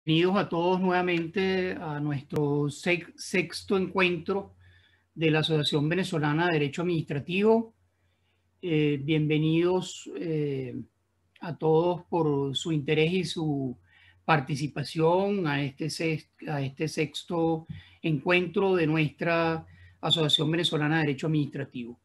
Bienvenidos a todos nuevamente a nuestro sexto encuentro de la Asociación Venezolana de Derecho Administrativo. Bienvenidos a todos por su interés y su participación a este sexto encuentro de nuestra Asociación Venezolana de Derecho Administrativo.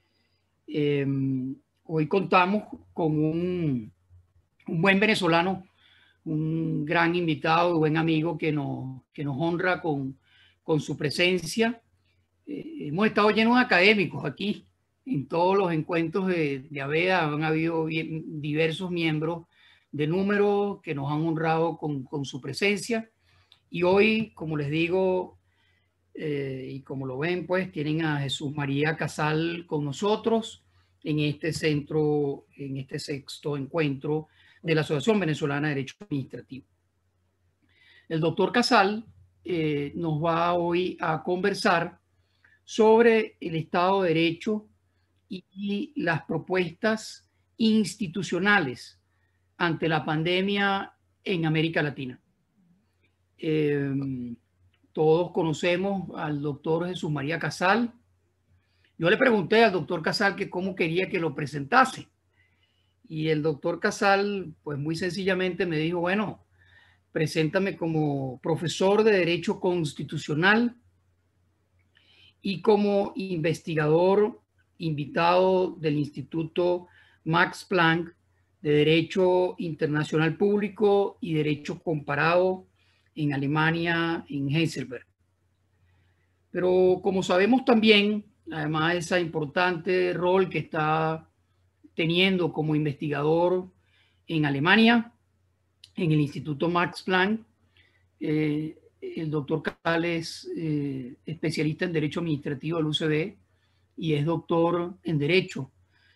Hoy contamos con un buen venezolano, un gran invitado y buen amigo que nos honra con su presencia. Hemos estado llenos de académicos aquí. En todos los encuentros de AVEDA han habido diversos miembros de número que nos han honrado con su presencia. Y hoy, como les digo, y como lo ven, pues tienen a Jesús María Casal con nosotros en este centro, en este sexto encuentro de la Asociación Venezolana de Derecho Administrativo. El doctor Casal nos va hoy a conversar sobre el Estado de Derecho y las propuestas institucionales ante la pandemia en América Latina. Todos conocemos al doctor Jesús María Casal. Yo le pregunté al doctor Casal que cómo quería que lo presentase. Y el doctor Casal, pues muy sencillamente me dijo, bueno, preséntame como profesor de Derecho Constitucional y como investigador invitado del Instituto Max Planck de Derecho Internacional Público y Derecho Comparado en Alemania, en Heidelberg. Pero como sabemos también, además de ese importante rol que está teniendo como investigador en Alemania, en el Instituto Max Planck, el doctor Casal es especialista en Derecho Administrativo del UCB y es doctor en Derecho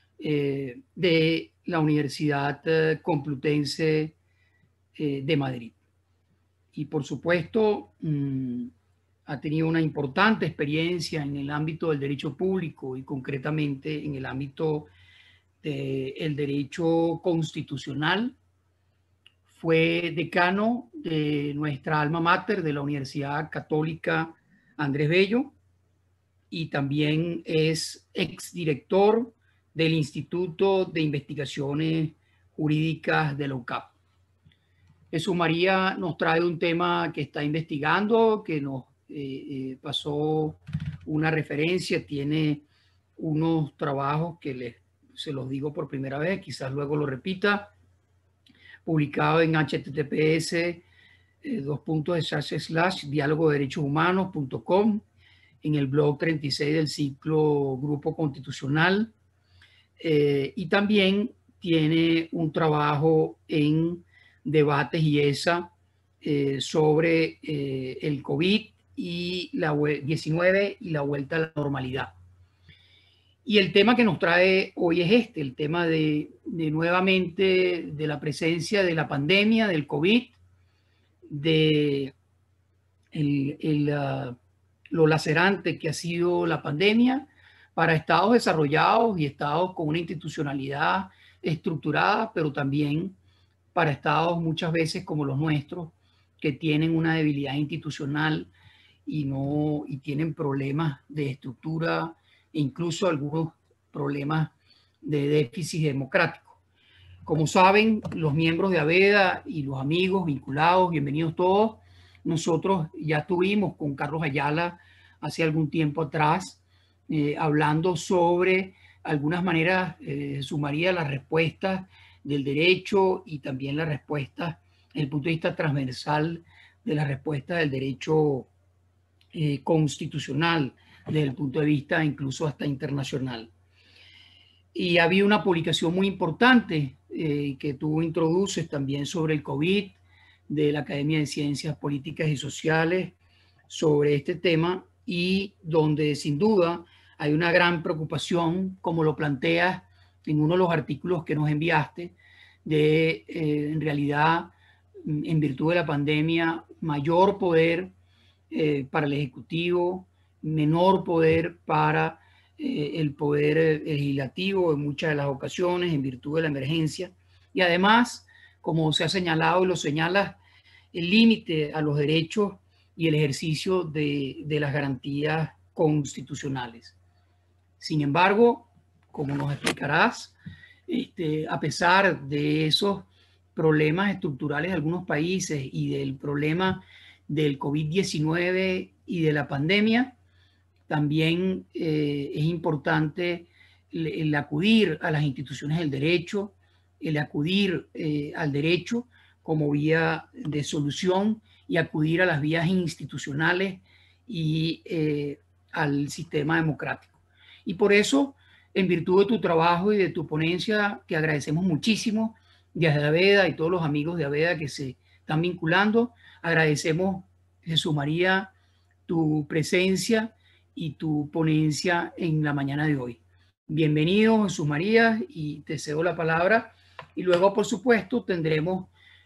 de la Universidad Complutense de Madrid. Y por supuesto, ha tenido una importante experiencia en el ámbito del derecho público y concretamente en el ámbito del derecho constitucional. Fue decano de nuestra alma mater de la Universidad Católica Andrés Bello y también es exdirector del Instituto de Investigaciones Jurídicas de la UCAP. Jesús María nos trae un tema que está investigando, que nos pasó una referencia, tiene unos trabajos que se los digo por primera vez, quizás luego lo repita, publicado en https://dialogoderechoshumanos.com, en el blog 36 del ciclo Grupo Constitucional, y también tiene un trabajo en debates y ESA sobre el COVID y la 19 y la vuelta a la normalidad. Y el tema que nos trae hoy es este, el tema de nuevamente de la presencia de la pandemia, del COVID, de lo lacerante que ha sido la pandemia para estados desarrollados y estados con una institucionalidad estructurada, pero también para estados muchas veces como los nuestros, que tienen una debilidad institucional y tienen problemas de estructura e incluso algunos problemas de déficit democrático. Como saben, los miembros de AVEDA y los amigos vinculados, bienvenidos todos. Nosotros ya estuvimos con Carlos Ayala hace algún tiempo atrás hablando sobre algunas maneras, sumaría las respuestas del derecho y también las respuestas desde el punto de vista transversal de la respuesta del derecho constitucional, desde el punto de vista incluso hasta internacional. Y había una publicación muy importante que tú introduces también sobre el COVID, de la Academia de Ciencias Políticas y Sociales, sobre este tema, y donde sin duda hay una gran preocupación, como lo planteas en uno de los artículos que nos enviaste, de en realidad, en virtud de la pandemia, mayor poder para el Ejecutivo, menor poder para el poder legislativo en muchas de las ocasiones en virtud de la emergencia. Y además, como se ha señalado y lo señala el límite a los derechos y el ejercicio de las garantías constitucionales. Sin embargo, como nos explicarás, a pesar de esos problemas estructurales de algunos países y del problema del COVID-19 y de la pandemia, también es importante el acudir a las instituciones del derecho, el acudir al derecho como vía de solución y acudir a las vías institucionales y al sistema democrático. Y por eso, en virtud de tu trabajo y de tu ponencia, que agradecemos muchísimo, desde AVEDA y todos los amigos de AVEDA que se están vinculando, agradecemos, Jesús María, tu presencia y tu ponencia en la mañana de hoy. Bienvenido, Jesús María, y te cedo la palabra. Y luego, por supuesto, tendremos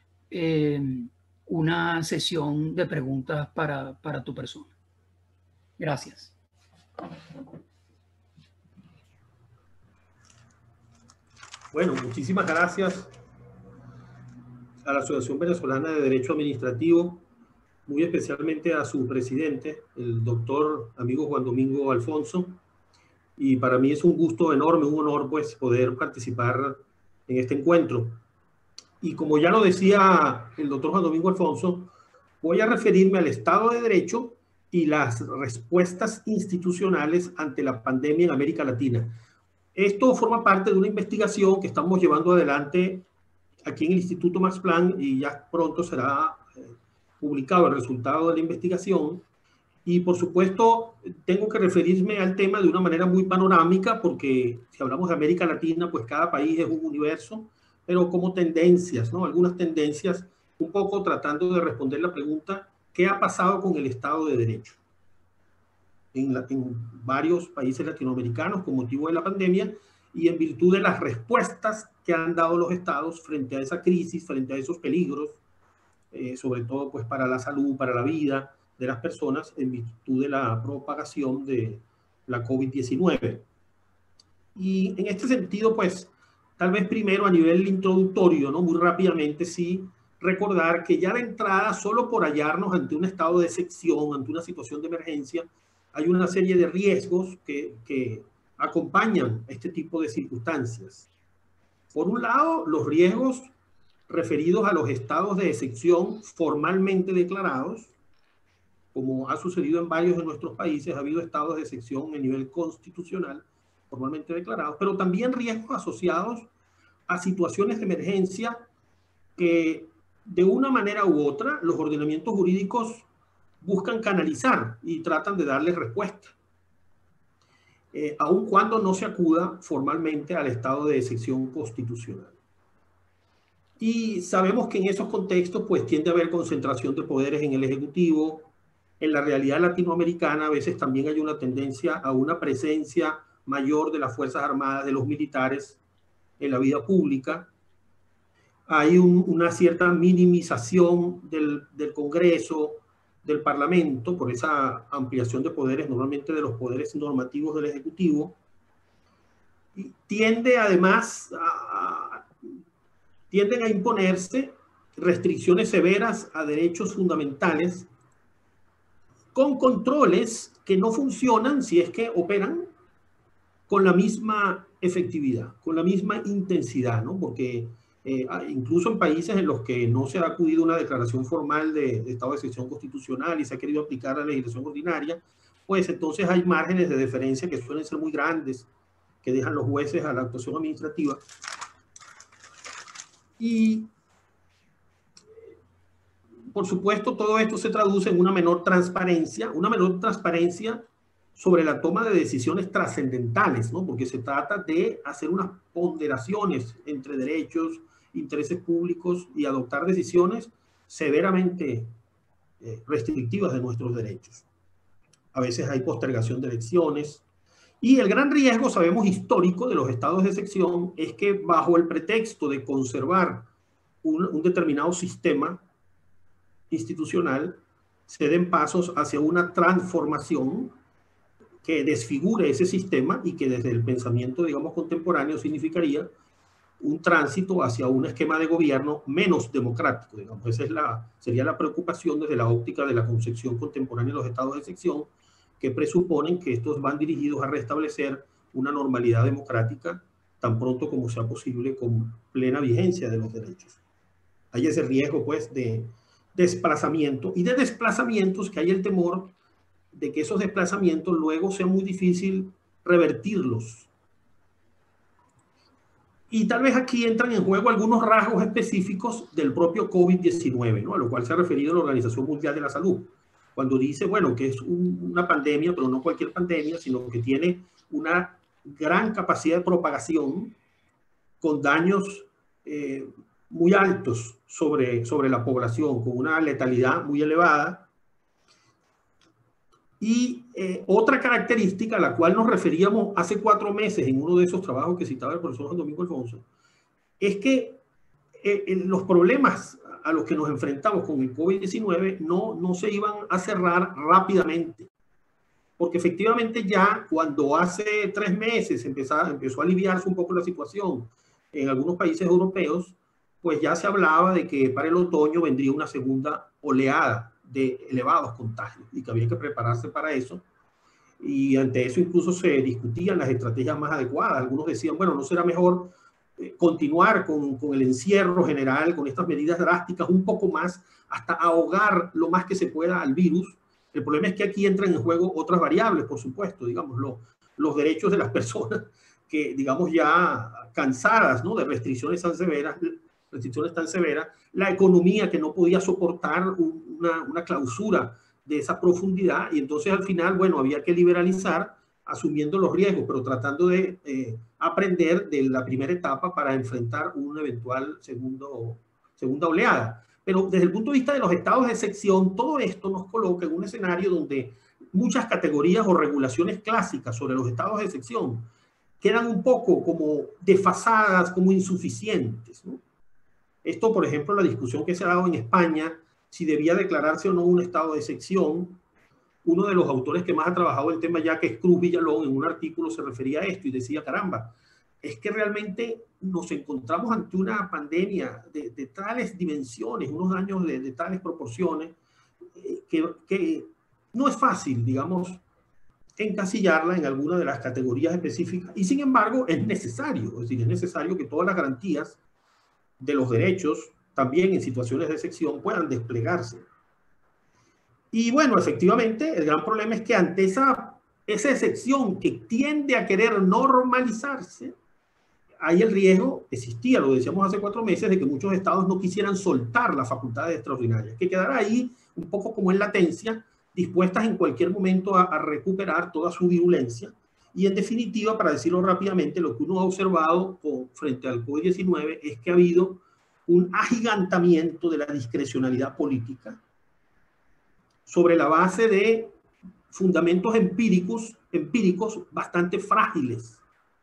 una sesión de preguntas para tu persona. Gracias. Bueno, muchísimas gracias a la Asociación Venezolana de Derecho Administrativo, muy especialmente a su presidente, el doctor amigo Juan Domingo Alfonso. Y para mí es un gusto enorme, un honor, pues, poder participar en este encuentro. Y como ya lo decía el doctor Juan Domingo Alfonso, voy a referirme al Estado de Derecho y las respuestas institucionales ante la pandemia en América Latina. Esto forma parte de una investigación que estamos llevando adelante aquí en el Instituto Max Planck y ya pronto será publicado el resultado de la investigación. Y por supuesto, tengo que referirme al tema de una manera muy panorámica porque si hablamos de América Latina, pues cada país es un universo, pero como tendencias, ¿no? Algunas tendencias, un poco tratando de responder la pregunta, ¿qué ha pasado con el Estado de Derecho? En varios países latinoamericanos con motivo de la pandemia y en virtud de las respuestas que han dado los estados frente a esa crisis, frente a esos peligros, sobre todo pues para la salud, para la vida de las personas en virtud de la propagación de la COVID-19. Y en este sentido, pues, tal vez primero a nivel introductorio, ¿no? Muy rápidamente, sí, recordar que ya de entrada, solo por hallarnos ante un estado de excepción, ante una situación de emergencia, hay una serie de riesgos que acompañan este tipo de circunstancias. Por un lado, los riesgos referidos a los estados de excepción formalmente declarados, como ha sucedido en varios de nuestros países, ha habido estados de excepción a nivel constitucional formalmente declarados, pero también riesgos asociados a situaciones de emergencia que de una manera u otra los ordenamientos jurídicos buscan canalizar y tratan de darle respuesta, aun cuando no se acuda formalmente al estado de excepción constitucional. Y sabemos que en esos contextos pues tiende a haber concentración de poderes en el Ejecutivo. En la realidad latinoamericana a veces también hay una tendencia a una presencia mayor de las Fuerzas Armadas, de los militares en la vida pública. Hay una cierta minimización del Congreso, del Parlamento, por esa ampliación de poderes, normalmente de los poderes normativos del Ejecutivo. Y tiende además tienden a imponerse restricciones severas a derechos fundamentales con controles que no funcionan si es que operan con la misma efectividad, con la misma intensidad, ¿no? Porque incluso en países en los que no se ha acudido a una declaración formal de estado de excepción constitucional y se ha querido aplicar la legislación ordinaria, pues entonces hay márgenes de deferencia que suelen ser muy grandes, que dejan los jueces a la actuación administrativa. Y por supuesto todo esto se traduce en una menor transparencia sobre la toma de decisiones trascendentales, ¿no? Porque se trata de hacer unas ponderaciones entre derechos, intereses públicos y adoptar decisiones severamente restrictivas de nuestros derechos. A veces hay postergación de elecciones. Y el gran riesgo, sabemos, histórico de los estados de excepción es que bajo el pretexto de conservar un determinado sistema institucional, se den pasos hacia una transformación que desfigure ese sistema y que desde el pensamiento, digamos, contemporáneo significaría un tránsito hacia un esquema de gobierno menos democrático, digamos. Esa sería la preocupación desde la óptica de la concepción contemporánea de los estados de excepción, que presuponen que estos van dirigidos a restablecer una normalidad democrática tan pronto como sea posible, con plena vigencia de los derechos. Hay ese riesgo, pues, de desplazamiento, y de desplazamientos que hay el temor de que esos desplazamientos luego sea muy difícil revertirlos. Y tal vez aquí entran en juego algunos rasgos específicos del propio COVID-19, ¿no? A lo cual se ha referido la Organización Mundial de la Salud, cuando dice, bueno, que es una pandemia, pero no cualquier pandemia, sino que tiene una gran capacidad de propagación con daños muy altos sobre la población, con una letalidad muy elevada. Y otra característica a la cual nos referíamos hace 4 meses en uno de esos trabajos que citaba el profesor Juan Domingo Alfonso, es que los problemas a los que nos enfrentamos con el COVID-19 no se iban a cerrar rápidamente. Porque efectivamente ya cuando hace 3 meses empezó a aliviarse un poco la situación en algunos países europeos, pues ya se hablaba de que para el otoño vendría una segunda oleada de elevados contagios y que había que prepararse para eso. Y ante eso incluso se discutían las estrategias más adecuadas. Algunos decían, bueno, ¿no será mejor continuar con el encierro general, con estas medidas drásticas un poco más, hasta ahogar lo más que se pueda al virus? El problema es que aquí entran en juego otras variables, por supuesto, digamos, los derechos de las personas que, digamos, ya cansadas, ¿no?, de restricciones tan severas, la economía que no podía soportar una clausura de esa profundidad, y entonces al final, bueno, había que liberalizar asumiendo los riesgos, pero tratando de aprender de la primera etapa para enfrentar una eventual segunda oleada. Pero desde el punto de vista de los estados de excepción, todo esto nos coloca en un escenario donde muchas categorías o regulaciones clásicas sobre los estados de excepción quedan un poco como desfasadas, como insuficientes, ¿no? Esto, por ejemplo, la discusión que se ha dado en España, si debía declararse o no un estado de excepción. Uno de los autores que más ha trabajado el tema, ya que es Cruz Villalón, en un artículo se refería a esto y decía, caramba, es que realmente nos encontramos ante una pandemia de tales dimensiones, unos daños de tales proporciones, que no es fácil, digamos, encasillarla en alguna de las categorías específicas, y sin embargo es necesario, es decir, es necesario que todas las garantías de los derechos, también en situaciones de excepción, puedan desplegarse. Y bueno, efectivamente, el gran problema es que ante esa excepción que tiende a querer normalizarse, hay el riesgo, existía, lo decíamos hace 4 meses, de que muchos estados no quisieran soltar las facultades extraordinarias, que quedara ahí un poco como en latencia, dispuestas en cualquier momento a recuperar toda su virulencia. Y en definitiva, para decirlo rápidamente, lo que uno ha observado frente al COVID-19 es que ha habido un agigantamiento de la discrecionalidad política sobre la base de fundamentos empíricos bastante frágiles.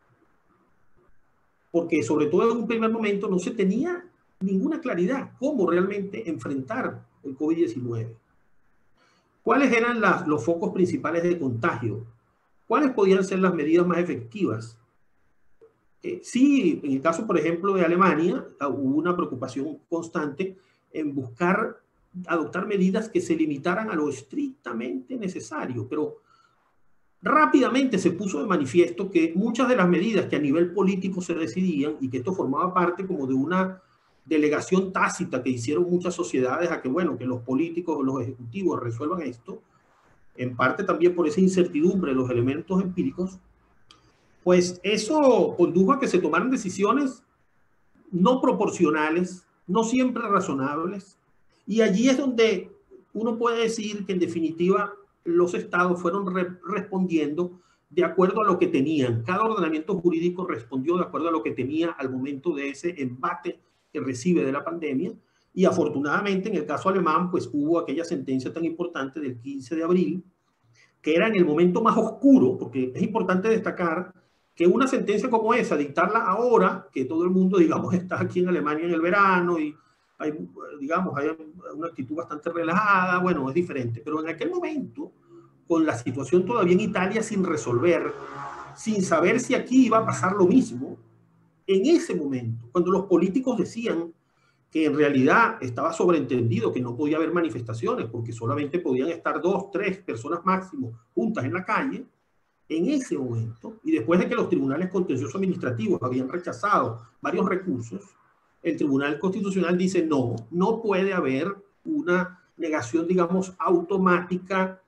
Porque sobre todo en un primer momento no se tenía ninguna claridad cómo realmente enfrentar el COVID-19. ¿Cuáles eran los focos principales de contagio? ¿Cuáles podían ser las medidas más efectivas? Sí, en el caso, por ejemplo, de Alemania, hubo una preocupación constante en buscar adoptar medidas que se limitaran a lo estrictamente necesario, pero rápidamente se puso de manifiesto que muchas de las medidas que a nivel político se decidían, y que esto formaba parte como de una delegación tácita que hicieron muchas sociedades a que, bueno, que los políticos o los ejecutivos resuelvan esto, en parte también por esa incertidumbre de los elementos empíricos, pues eso condujo a que se tomaran decisiones no proporcionales, no siempre razonables, y allí es donde uno puede decir que en definitiva los estados fueron respondiendo de acuerdo a lo que tenían. Cada ordenamiento jurídico respondió de acuerdo a lo que tenía al momento de ese embate que recibe de la pandemia, y afortunadamente en el caso alemán pues hubo aquella sentencia tan importante del 15 de abril, que era en el momento más oscuro, porque es importante destacar que una sentencia como esa, dictarla ahora, que todo el mundo, digamos, está aquí en Alemania en el verano y hay, digamos, hay una actitud bastante relajada, bueno, es diferente. Pero en aquel momento, con la situación todavía en Italia sin resolver, sin saber si aquí iba a pasar lo mismo, en ese momento, cuando los políticos decían que en realidad estaba sobreentendido que no podía haber manifestaciones porque solamente podían estar 2, 3 personas máximo juntas en la calle, en ese momento, y después de que los tribunales contenciosos administrativos habían rechazado varios recursos, el Tribunal Constitucional dice no, no puede haber una negación, digamos, automática,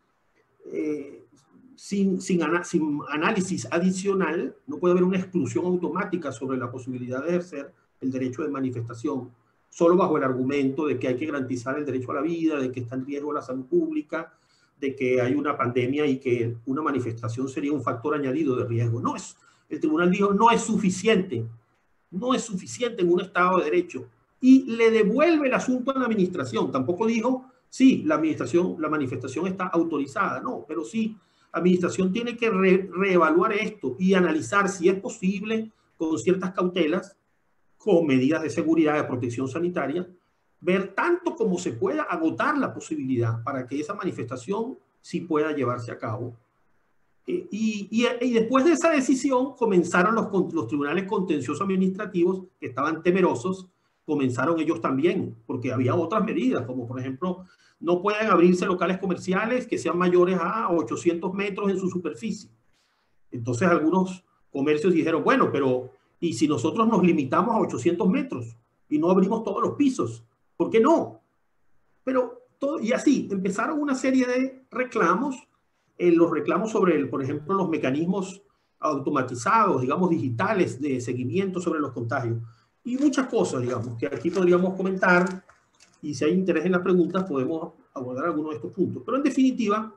sin análisis adicional, no puede haber una exclusión automática sobre la posibilidad de ejercer el derecho de manifestación, solo bajo el argumento de que hay que garantizar el derecho a la vida, de que está en riesgo la salud pública, de que hay una pandemia y que una manifestación sería un factor añadido de riesgo. No es, el tribunal dijo, no es suficiente en un Estado de Derecho. Y le devuelve el asunto a la administración. Tampoco dijo, sí, la manifestación está autorizada. No, pero sí, la administración tiene que reevaluar esto y analizar si es posible, con ciertas cautelas, con medidas de seguridad, de protección sanitaria, ver tanto como se pueda agotar la posibilidad para que esa manifestación sí pueda llevarse a cabo. Y después de esa decisión comenzaron los tribunales contenciosos administrativos que estaban temerosos, comenzaron ellos también, porque había otras medidas, como por ejemplo, no pueden abrirse locales comerciales que sean mayores a 800 metros en su superficie. Entonces algunos comercios dijeron, bueno, pero ¿y si nosotros nos limitamos a 800 metros y no abrimos todos los pisos? ¿Por qué no? Pero todo, y así empezaron una serie de reclamos, los reclamos sobre, por ejemplo, los mecanismos automatizados, digamos, digitales de seguimiento sobre los contagios. Y muchas cosas, digamos, que aquí podríamos comentar, y si hay interés en las preguntas podemos abordar algunos de estos puntos. Pero en definitiva,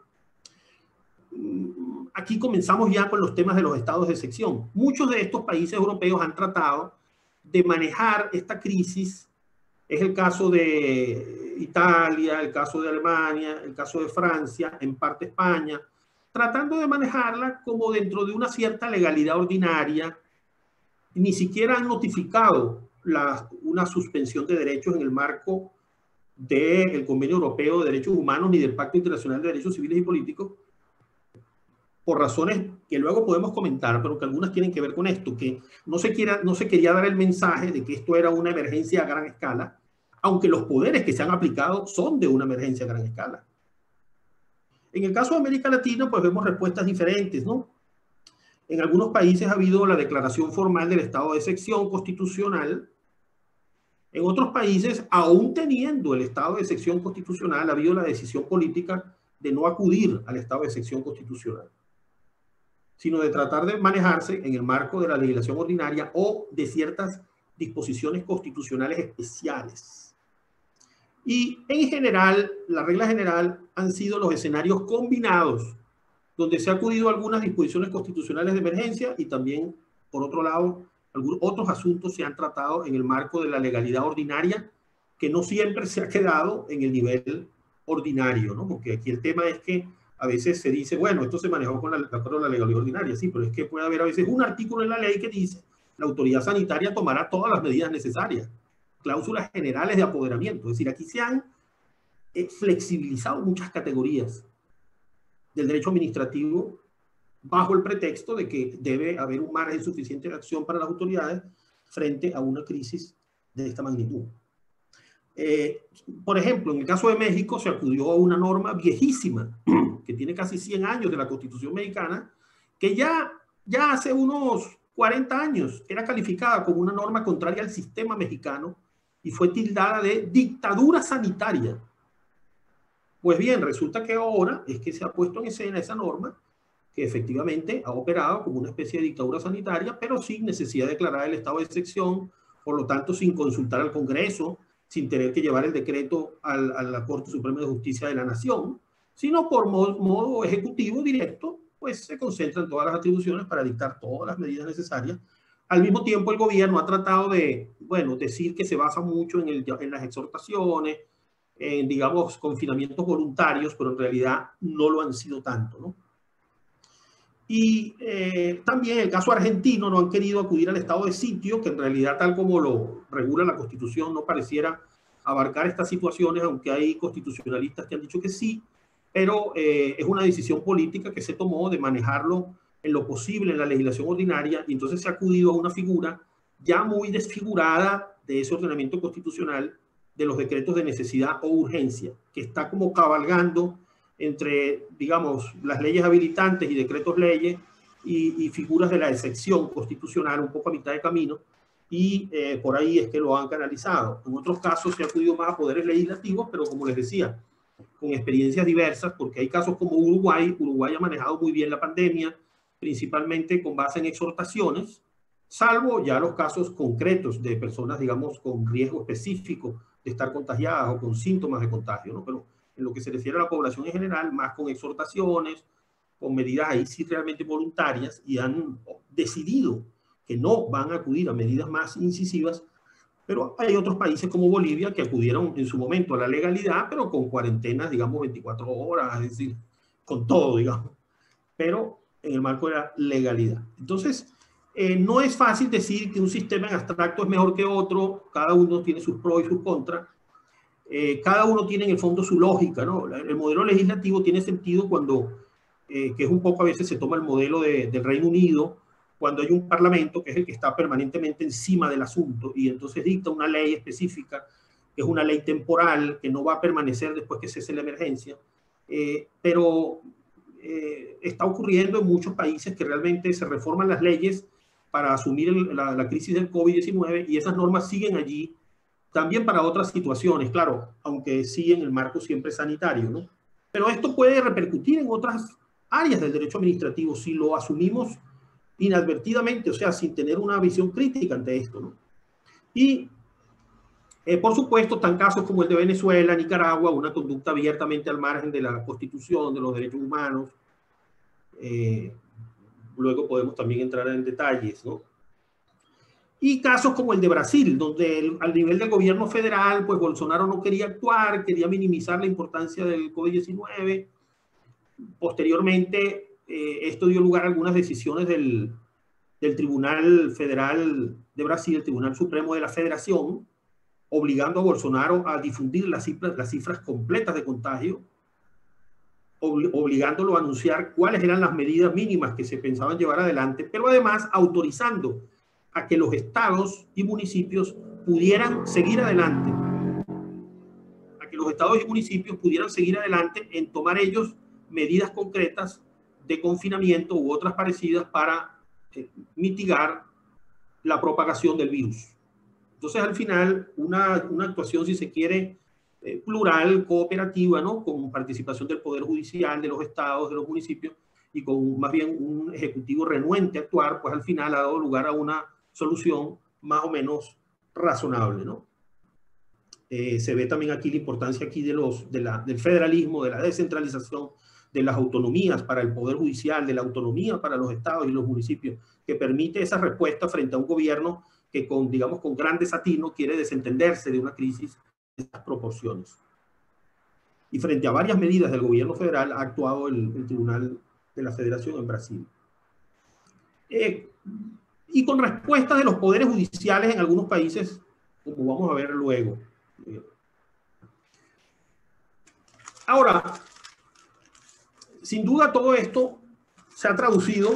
aquí comenzamos ya con los temas de los estados de excepción. Muchos de estos países europeos han tratado de manejar esta crisis. Es el caso de Italia, el caso de Alemania, el caso de Francia, en parte España, tratando de manejarla como dentro de una cierta legalidad ordinaria. Ni siquiera han notificado una suspensión de derechos en el marco del Convenio Europeo de Derechos Humanos ni del Pacto Internacional de Derechos Civiles y Políticos, por razones que luego podemos comentar, pero que algunas tienen que ver con esto, que no se quería dar el mensaje de que esto era una emergencia a gran escala, aunque los poderes que se han aplicado son de una emergencia a gran escala. En el caso de América Latina, pues vemos respuestas diferentes, ¿no? En algunos países ha habido la declaración formal del estado de excepción constitucional. En otros países, aún teniendo el estado de excepción constitucional, ha habido la decisión política de no acudir al estado de excepción constitucional, sino de tratar de manejarse en el marco de la legislación ordinaria o de ciertas disposiciones constitucionales especiales. Y en general, la regla general han sido los escenarios combinados, donde se ha acudido a algunas disposiciones constitucionales de emergencia y también, por otro lado, algunos otros asuntos se han tratado en el marco de la legalidad ordinaria, que no siempre se ha quedado en el nivel ordinario, ¿no? Porque aquí el tema es que a veces se dice, bueno, esto se manejó de acuerdo a la legalidad ordinaria, sí, pero es que puede haber a veces un artículo en la ley que dice la autoridad sanitaria tomará todas las medidas necesarias, cláusulas generales de apoderamiento. Es decir, aquí se han flexibilizado muchas categorías del derecho administrativo bajo el pretexto de que debe haber un margen suficiente de acción para las autoridades frente a una crisis de esta magnitud. Por ejemplo, en el caso de México se acudió a una norma viejísima que tiene casi 100 años de la Constitución mexicana, que ya hace unos 40 años era calificada como una norma contraria al sistema mexicano y fue tildada de dictadura sanitaria. Pues bien, resulta que ahora es que se ha puesto en escena esa norma que efectivamente ha operado como una especie de dictadura sanitaria, pero sin necesidad de declarar el estado de excepción, por lo tanto sin consultar al Congreso, sin tener que llevar el decreto a la Corte Suprema de Justicia de la Nación, sino por modo ejecutivo directo, pues se concentran todas las atribuciones para dictar todas las medidas necesarias. Al mismo tiempo, el gobierno ha tratado de, bueno, decir que se basa mucho en las exhortaciones, en, digamos, confinamientos voluntarios, pero en realidad no lo han sido tanto, ¿no? Y también en el caso argentino no han querido acudir al estado de sitio, que en realidad tal como lo regula la Constitución no pareciera abarcar estas situaciones, aunque hay constitucionalistas que han dicho que sí, pero es una decisión política que se tomó de manejarlo en lo posible en la legislación ordinaria y entonces se ha acudido a una figura ya muy desfigurada de ese ordenamiento constitucional de los decretos de necesidad o urgencia, que está como cabalgando entre, digamos, las leyes habilitantes y decretos leyes y figuras de la excepción constitucional un poco a mitad de camino, y por ahí es que lo han canalizado. En otros casos se ha acudido más a poderes legislativos, pero como les decía, con experiencias diversas, porque hay casos como Uruguay. Uruguay ha manejado muy bien la pandemia, principalmente con base en exhortaciones, salvo ya los casos concretos de personas, digamos, con riesgo específico de estar contagiadas o con síntomas de contagio, ¿no? Pero en lo que se refiere a la población en general, más con exhortaciones, con medidas ahí sí realmente voluntarias, y han decidido que no van a acudir a medidas más incisivas. Pero hay otros países como Bolivia que acudieron en su momento a la legalidad, pero con cuarentenas, digamos, 24 horas, es decir, con todo, digamos, pero en el marco de la legalidad. Entonces, no es fácil decir que un sistema en abstracto es mejor que otro, cada uno tiene sus pros y sus contras, cada uno tiene en el fondo su lógica, ¿no? El modelo legislativo tiene sentido cuando, que es un poco a veces se toma el modelo del Reino Unido, cuando hay un parlamento que es el que está permanentemente encima del asunto y entonces dicta una ley específica, que es una ley temporal, que no va a permanecer después que cese la emergencia, pero está ocurriendo en muchos países que realmente se reforman las leyes para asumir la crisis del COVID-19 y esas normas siguen allí también para otras situaciones, claro, aunque sí en el marco siempre sanitario, ¿no? Pero esto puede repercutir en otras áreas del derecho administrativo si lo asumimos inadvertidamente, o sea, sin tener una visión crítica ante esto, ¿no? Y, por supuesto, están casos como el de Venezuela, Nicaragua, una conducta abiertamente al margen de la Constitución, de los derechos humanos. Luego podemos también entrar en detalles, ¿no? Y casos como el de Brasil, donde al nivel del gobierno federal, pues Bolsonaro no quería actuar, quería minimizar la importancia del COVID-19. Posteriormente, esto dio lugar a algunas decisiones del Tribunal Federal de Brasil, el Tribunal Supremo de la Federación, obligando a Bolsonaro a difundir las cifras completas de contagio, obligándolo a anunciar cuáles eran las medidas mínimas que se pensaban llevar adelante, pero además autorizando a que los estados y municipios pudieran seguir adelante, en tomar ellos medidas concretas de confinamiento u otras parecidas para mitigar la propagación del virus. Entonces, al final, una actuación, si se quiere, plural, cooperativa, ¿no? Con participación del Poder Judicial, de los estados, de los municipios, y con más bien un ejecutivo renuente a actuar, pues al final ha dado lugar a una solución más o menos razonable, ¿no? Se ve también aquí la importancia aquí del federalismo, de la descentralización, de las autonomías para el Poder Judicial, de la autonomía para los estados y los municipios, que permite esa respuesta frente a un gobierno que con gran desatino quiere desentenderse de una crisis de estas proporciones. Y frente a varias medidas del gobierno federal ha actuado el Tribunal de la Federación en Brasil. Y con respuesta de los poderes judiciales en algunos países, como vamos a ver luego. Ahora, sin duda todo esto se ha traducido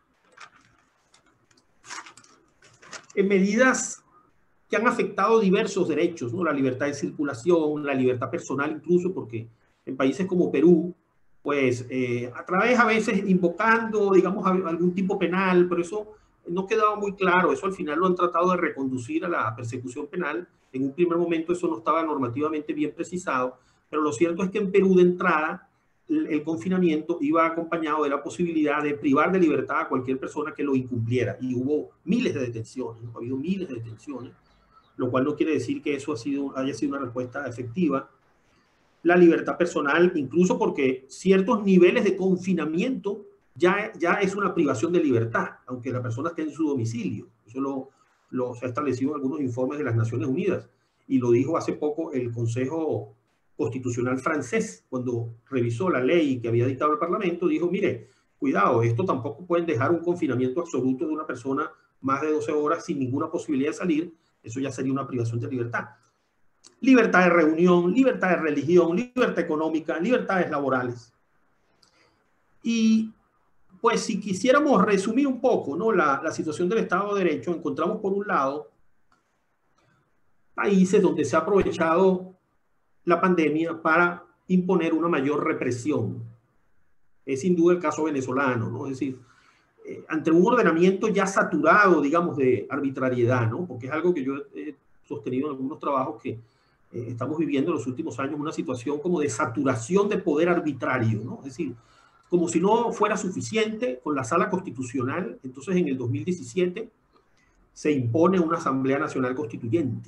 en medidas que han afectado diversos derechos, ¿no? La libertad de circulación, la libertad personal incluso, porque en países como Perú, pues a través a veces invocando, digamos, algún tipo penal, pero eso no quedaba muy claro, eso al final lo han tratado de reconducir a la persecución penal. En un primer momento eso no estaba normativamente bien precisado, pero lo cierto es que en Perú de entrada el confinamiento iba acompañado de la posibilidad de privar de libertad a cualquier persona que lo incumpliera, y hubo miles de detenciones, ¿no? Ha habido miles de detenciones, lo cual no quiere decir que eso haya sido una respuesta efectiva. La libertad personal, incluso porque ciertos niveles de confinamiento ya es una privación de libertad, aunque la persona esté en su domicilio. Eso se ha establecido en algunos informes de las Naciones Unidas, y lo dijo hace poco el Consejo Constitucional francés, cuando revisó la ley que había dictado el Parlamento, dijo, mire, cuidado, esto tampoco pueden dejar un confinamiento absoluto de una persona más de 12 horas sin ninguna posibilidad de salir, eso ya sería una privación de libertad. Libertad de reunión, libertad de religión, libertad económica, libertades laborales. Y pues si quisiéramos resumir un poco, ¿no? La situación del Estado de Derecho, encontramos por un lado países donde se ha aprovechado la pandemia para imponer una mayor represión. Es sin duda el caso venezolano, ¿no? Es decir, ante un ordenamiento ya saturado, digamos, de arbitrariedad, ¿no? Porque es algo que yo he sostenido en algunos trabajos que estamos viviendo en los últimos años, una situación como de saturación de poder arbitrario, ¿no? Es decir, como si no fuera suficiente con la Sala Constitucional, entonces en el 2017 se impone una Asamblea Nacional Constituyente.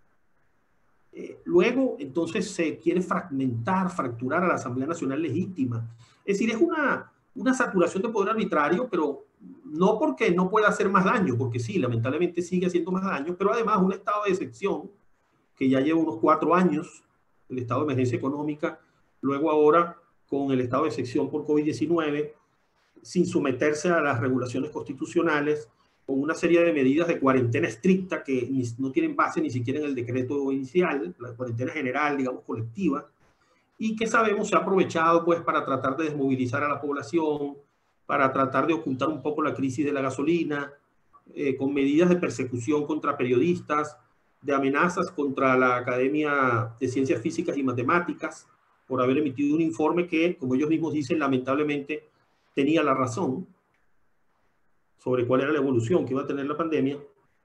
Luego, entonces, se quiere fracturar a la Asamblea Nacional Legítima. Es decir, es una saturación de poder arbitrario, pero no porque no pueda hacer más daño, porque sí, lamentablemente sigue haciendo más daño, pero además un estado de excepción que ya lleva unos 4 años, el estado de emergencia económica, luego ahora con el estado de excepción por COVID-19, sin someterse a las regulaciones constitucionales, con una serie de medidas de cuarentena estricta que no tienen base ni siquiera en el decreto inicial, la cuarentena general, digamos, colectiva, y que sabemos se ha aprovechado pues para tratar de desmovilizar a la población, para tratar de ocultar un poco la crisis de la gasolina, con medidas de persecución contra periodistas, de amenazas contra la Academia de Ciencias Físicas y Matemáticas, por haber emitido un informe que, como ellos mismos dicen, lamentablemente tenía la razón sobre cuál era la evolución que iba a tener la pandemia.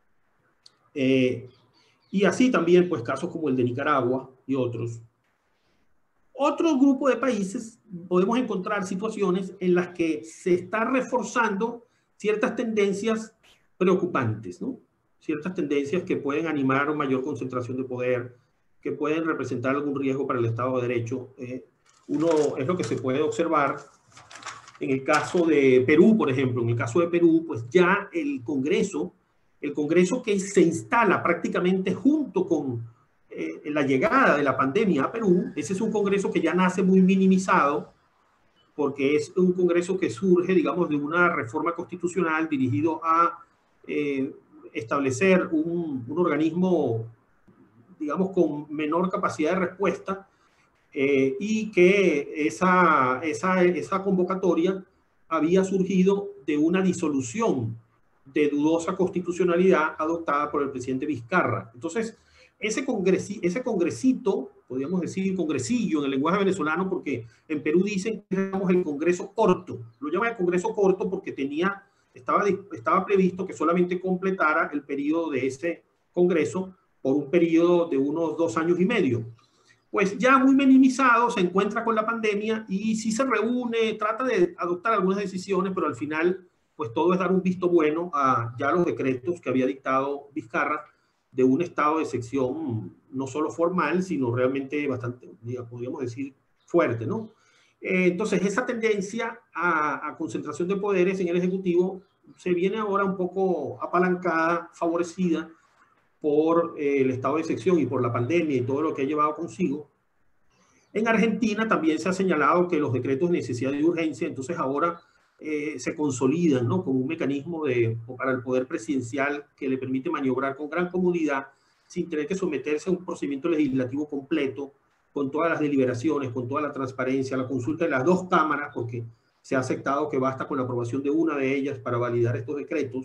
Y así también, pues, casos como el de Nicaragua y otros. Otro grupo de países podemos encontrar situaciones en las que se está reforzando ciertas tendencias preocupantes, ¿no? Ciertas tendencias que pueden animar una mayor concentración de poder, que pueden representar algún riesgo para el Estado de Derecho. Uno es lo que se puede observar en el caso de Perú, por ejemplo. En el caso de Perú, pues ya el Congreso que se instala prácticamente junto con la llegada de la pandemia a Perú, ese es un Congreso que ya nace muy minimizado, porque es un Congreso que surge, digamos, de una reforma constitucional dirigido a establecer un organismo, digamos, con menor capacidad de respuesta, y que esa convocatoria había surgido de una disolución de dudosa constitucionalidad adoptada por el presidente Vizcarra. Entonces, ese congresito, podríamos decir congresillo en el lenguaje venezolano, porque en Perú dicen que es el Congreso corto. Lo llaman el Congreso corto porque estaba previsto que solamente completara el periodo de ese Congreso por un periodo de unos 2 años y medio. Pues ya muy minimizado, se encuentra con la pandemia y sí se reúne, trata de adoptar algunas decisiones, pero al final, pues todo es dar un visto bueno a ya los decretos que había dictado Vizcarra de un estado de excepción no solo formal, sino realmente bastante, podríamos decir, fuerte, ¿no? Entonces, esa tendencia a concentración de poderes en el Ejecutivo se viene ahora un poco apalancada, favorecida por el estado de excepción y por la pandemia y todo lo que ha llevado consigo. En Argentina también se ha señalado que los decretos de necesidad y urgencia, entonces ahora se consolidan, ¿no? Como un mecanismo para el poder presidencial que le permite maniobrar con gran comodidad sin tener que someterse a un procedimiento legislativo completo, con todas las deliberaciones, con toda la transparencia, la consulta de las 2 cámaras, porque se ha aceptado que basta con la aprobación de una de ellas para validar estos decretos.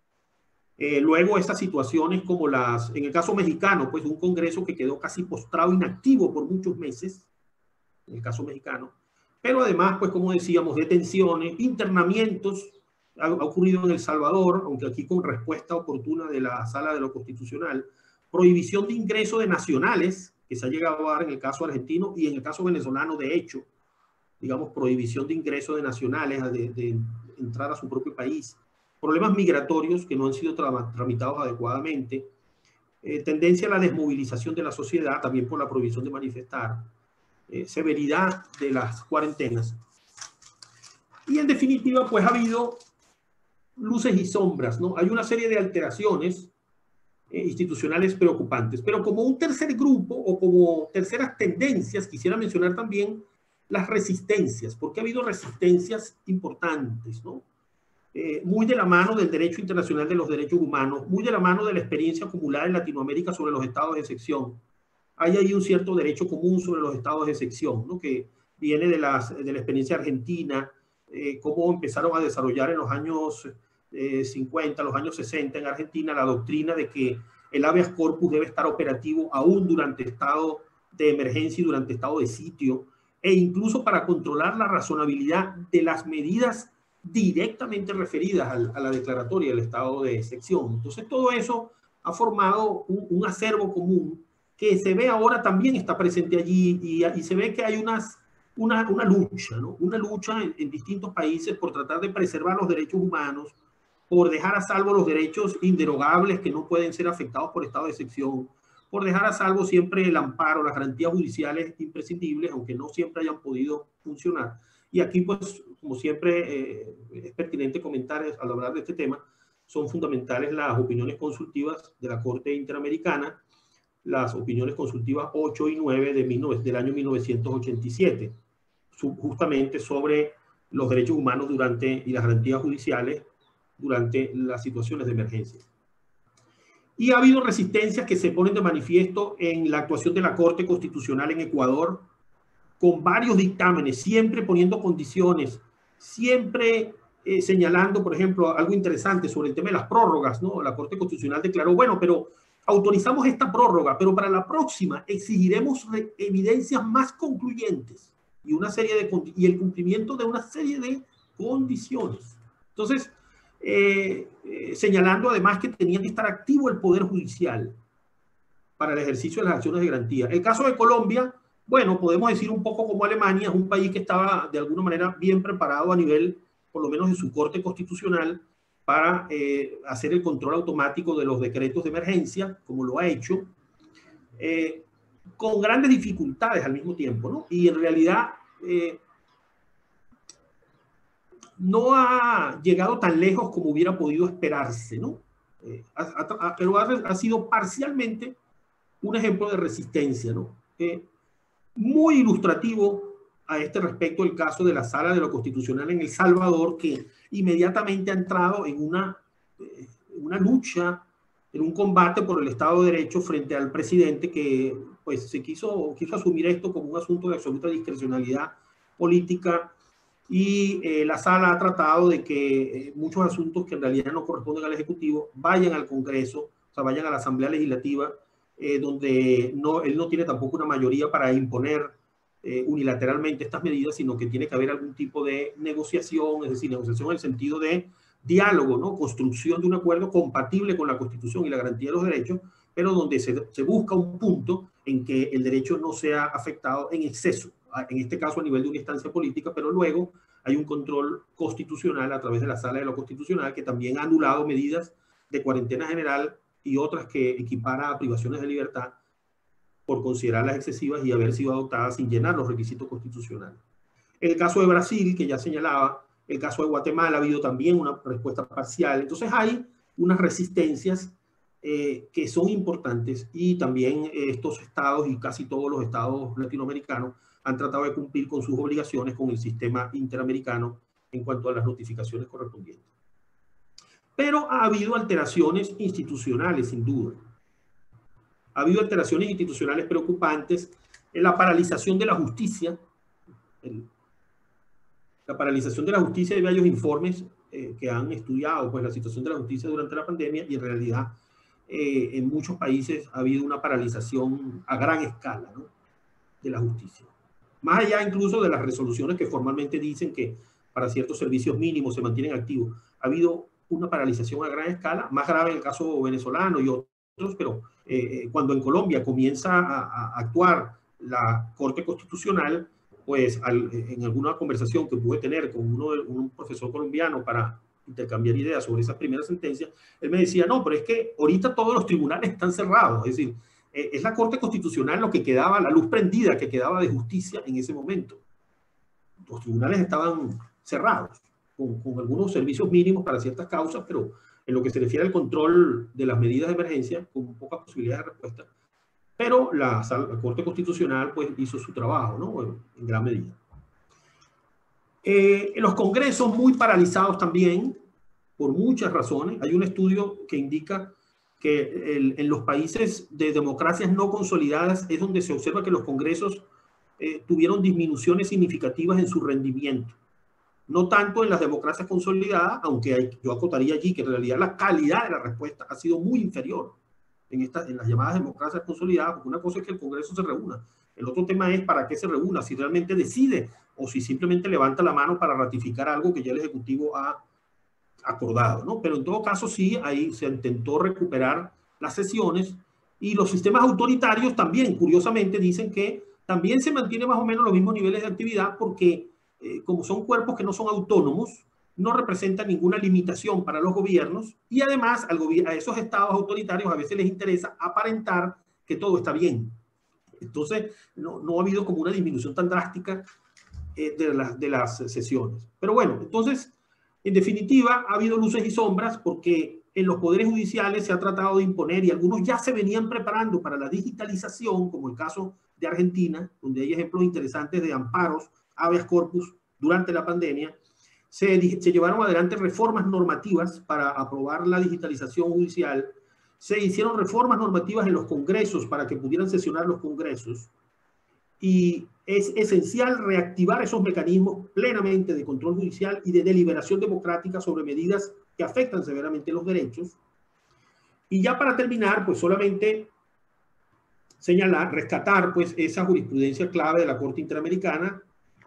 Luego estas situaciones como en el caso mexicano, pues un Congreso que quedó casi postrado, inactivo por muchos meses, en el caso mexicano, pero además, pues como decíamos, detenciones, internamientos, ha ocurrido en El Salvador, aunque aquí con respuesta oportuna de la Sala de lo Constitucional, prohibición de ingreso de nacionales, que se ha llegado a dar en el caso argentino y en el caso venezolano, de hecho, digamos, prohibición de ingreso de nacionales de entrar a su propio país, problemas migratorios que no han sido tramitados adecuadamente, tendencia a la desmovilización de la sociedad, también por la prohibición de manifestar, severidad de las cuarentenas. Y en definitiva, pues ha habido luces y sombras, ¿no? Hay una serie de alteraciones institucionales preocupantes, pero como un tercer grupo o como terceras tendencias, quisiera mencionar también las resistencias, porque ha habido resistencias importantes, ¿no? Muy de la mano del derecho internacional de los derechos humanos, muy de la mano de la experiencia acumulada en Latinoamérica sobre los estados de excepción. Hay ahí un cierto derecho común sobre los estados de excepción, ¿no? Que viene de la experiencia argentina, cómo empezaron a desarrollar en los años 50, los años 60 en Argentina, la doctrina de que el habeas corpus debe estar operativo aún durante estado de emergencia y durante estado de sitio, e incluso para controlar la razonabilidad de las medidas directamente referidas a la declaratoria del estado de excepción. Entonces todo eso ha formado un acervo común que se ve ahora también está presente allí, y se ve que hay una lucha, ¿no? Una lucha en distintos países por tratar de preservar los derechos humanos, por dejar a salvo los derechos inderogables que no pueden ser afectados por estado de excepción, por dejar a salvo siempre el amparo, las garantías judiciales imprescindibles, aunque no siempre hayan podido funcionar. Y aquí, pues, como siempre, es pertinente comentar al hablar de este tema, son fundamentales las opiniones consultivas de la Corte Interamericana, las opiniones consultivas 8 y 9 del año 1987, justamente sobre los derechos humanos y las garantías judiciales durante las situaciones de emergencia. Y ha habido resistencias que se ponen de manifiesto en la actuación de la Corte Constitucional en Ecuador, con varios dictámenes, siempre poniendo condiciones, siempre señalando, por ejemplo, algo interesante sobre el tema de las prórrogas, ¿no? La Corte Constitucional declaró, bueno, pero autorizamos esta prórroga, pero para la próxima exigiremos evidencias más concluyentes y el cumplimiento de una serie de condiciones. Entonces, señalando además que tenía que estar activo el Poder Judicial para el ejercicio de las acciones de garantía. El caso de Colombia, bueno, podemos decir un poco como Alemania, es un país que estaba de alguna manera bien preparado a nivel, por lo menos de su Corte Constitucional, para hacer el control automático de los decretos de emergencia, como lo ha hecho, con grandes dificultades al mismo tiempo, ¿no? Y en realidad no ha llegado tan lejos como hubiera podido esperarse, ¿no? Pero ha sido parcialmente un ejemplo de resistencia, ¿no? Muy ilustrativo a este respecto el caso de la Sala de lo Constitucional en El Salvador, que inmediatamente ha entrado en una lucha, en un combate por el Estado de Derecho frente al presidente que pues se quiso asumir esto como un asunto de absoluta discrecionalidad política, y la Sala ha tratado de que muchos asuntos que en realidad no corresponden al Ejecutivo vayan al Congreso, o sea, vayan a la Asamblea Legislativa, donde él no tiene tampoco una mayoría para imponer unilateralmente estas medidas, sino que tiene que haber algún tipo de negociación, es decir, negociación en el sentido de diálogo, ¿no? Construcción de un acuerdo compatible con la Constitución y la garantía de los derechos, pero donde se busca un punto en que el derecho no sea afectado en exceso, en este caso a nivel de una instancia política, pero luego hay un control constitucional a través de la Sala de lo Constitucional, que también ha anulado medidas de cuarentena general y otras que equipara a privaciones de libertad por considerarlas excesivas y haber sido adoptadas sin llenar los requisitos constitucionales. El caso de Brasil, que ya señalaba, el caso de Guatemala, ha habido también una respuesta parcial. Entonces hay unas resistencias que son importantes, y también estos estados y casi todos los estados latinoamericanos han tratado de cumplir con sus obligaciones con el sistema interamericano en cuanto a las notificaciones correspondientes. Pero ha habido alteraciones institucionales, sin duda. Ha habido alteraciones institucionales preocupantes en la paralización de la justicia. La paralización de la justicia, hay varios informes que han estudiado pues, la situación de la justicia durante la pandemia, y en realidad en muchos países ha habido una paralización a gran escala, ¿no? De la justicia. Más allá incluso de las resoluciones que formalmente dicen que para ciertos servicios mínimos se mantienen activos. Ha habido una paralización a gran escala, más grave en el caso venezolano y otros, pero cuando en Colombia comienza a actuar la Corte Constitucional, pues en alguna conversación que pude tener con un profesor colombiano para intercambiar ideas sobre esas primeras sentencias, él me decía, no, pero es que ahorita todos los tribunales están cerrados, es decir, es la Corte Constitucional lo que quedaba, la luz prendida que quedaba de justicia en ese momento. Los tribunales estaban cerrados, con algunos servicios mínimos para ciertas causas, pero en lo que se refiere al control de las medidas de emergencia, con pocas posibilidades de respuesta. Pero la Corte Constitucional pues, hizo su trabajo, ¿no? En gran medida. Los congresos muy paralizados también, por muchas razones. Hay un estudio que indica que en los países de democracias no consolidadas es donde se observa que los congresos tuvieron disminuciones significativas en su rendimiento. no tanto en las democracias consolidadas, aunque yo acotaría allí que en realidad la calidad de la respuesta ha sido muy inferior en las llamadas democracias consolidadas, porque una cosa es que el Congreso se reúna, el otro tema es para qué se reúna, si realmente decide o si simplemente levanta la mano para ratificar algo que ya el Ejecutivo ha acordado, ¿no? Pero en todo caso sí, ahí se intentó recuperar las sesiones y los sistemas autoritarios también, curiosamente, dicen que también se mantiene más o menos los mismos niveles de actividad porque como son cuerpos que no son autónomos, no representan ninguna limitación para los gobiernos y además a esos estados autoritarios a veces les interesa aparentar que todo está bien. Entonces, no ha habido como una disminución tan drástica de las sesiones. Pero bueno, entonces, en definitiva, ha habido luces y sombras porque en los poderes judiciales se ha tratado de imponer y algunos ya se venían preparando para la digitalización, como el caso de Argentina, donde hay ejemplos interesantes de amparos, habeas corpus durante la pandemia. Se llevaron adelante reformas normativas para aprobar la digitalización judicial. Se hicieron reformas normativas en los congresos para que pudieran sesionar los congresos. Y es esencial reactivar esos mecanismos plenamente de control judicial y de deliberación democrática sobre medidas que afectan severamente los derechos. Y ya para terminar, pues solamente señalar, rescatar pues esa jurisprudencia clave de la Corte Interamericana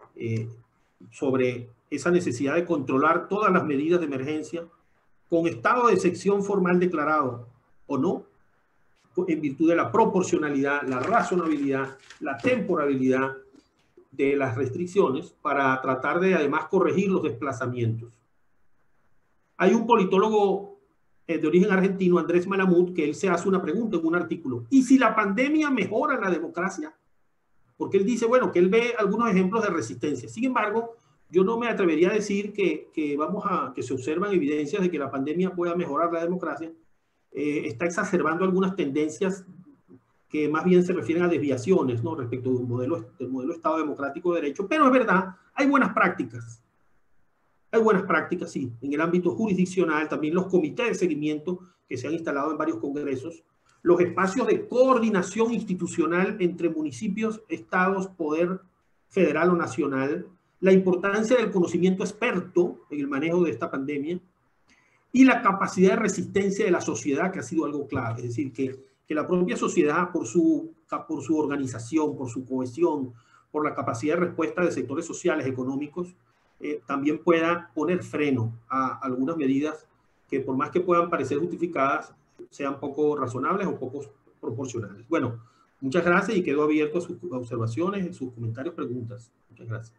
sobre esa necesidad de controlar todas las medidas de emergencia con estado de excepción formal declarado o no, en virtud de la proporcionalidad, la razonabilidad, la temporalidad de las restricciones para tratar de además corregir los desplazamientos. Hay un politólogo de origen argentino, Andrés Malamud, que él se hace una pregunta en un artículo. ¿Y si la pandemia mejora la democracia? Porque él dice, bueno, que él ve algunos ejemplos de resistencia. Sin embargo, yo no me atrevería a decir que se observan evidencias de que la pandemia pueda mejorar la democracia. Está exacerbando algunas tendencias que más bien se refieren a desviaciones, ¿no? Respecto del modelo Estado democrático de derecho. Pero es verdad, hay buenas prácticas. Hay buenas prácticas, sí. En el ámbito jurisdiccional, también los comités de seguimiento que se han instalado en varios congresos, los espacios de coordinación institucional entre municipios, estados, poder federal o nacional, la importancia del conocimiento experto en el manejo de esta pandemia y la capacidad de resistencia de la sociedad, que ha sido algo clave. Es decir, que la propia sociedad, por su organización, por su cohesión, por la capacidad de respuesta de sectores sociales, económicos, también pueda poner freno a algunas medidas que por más que puedan parecer justificadas, sean poco razonables o poco proporcionales. Bueno, muchas gracias y quedo abierto a sus observaciones, sus comentarios, preguntas. Muchas gracias.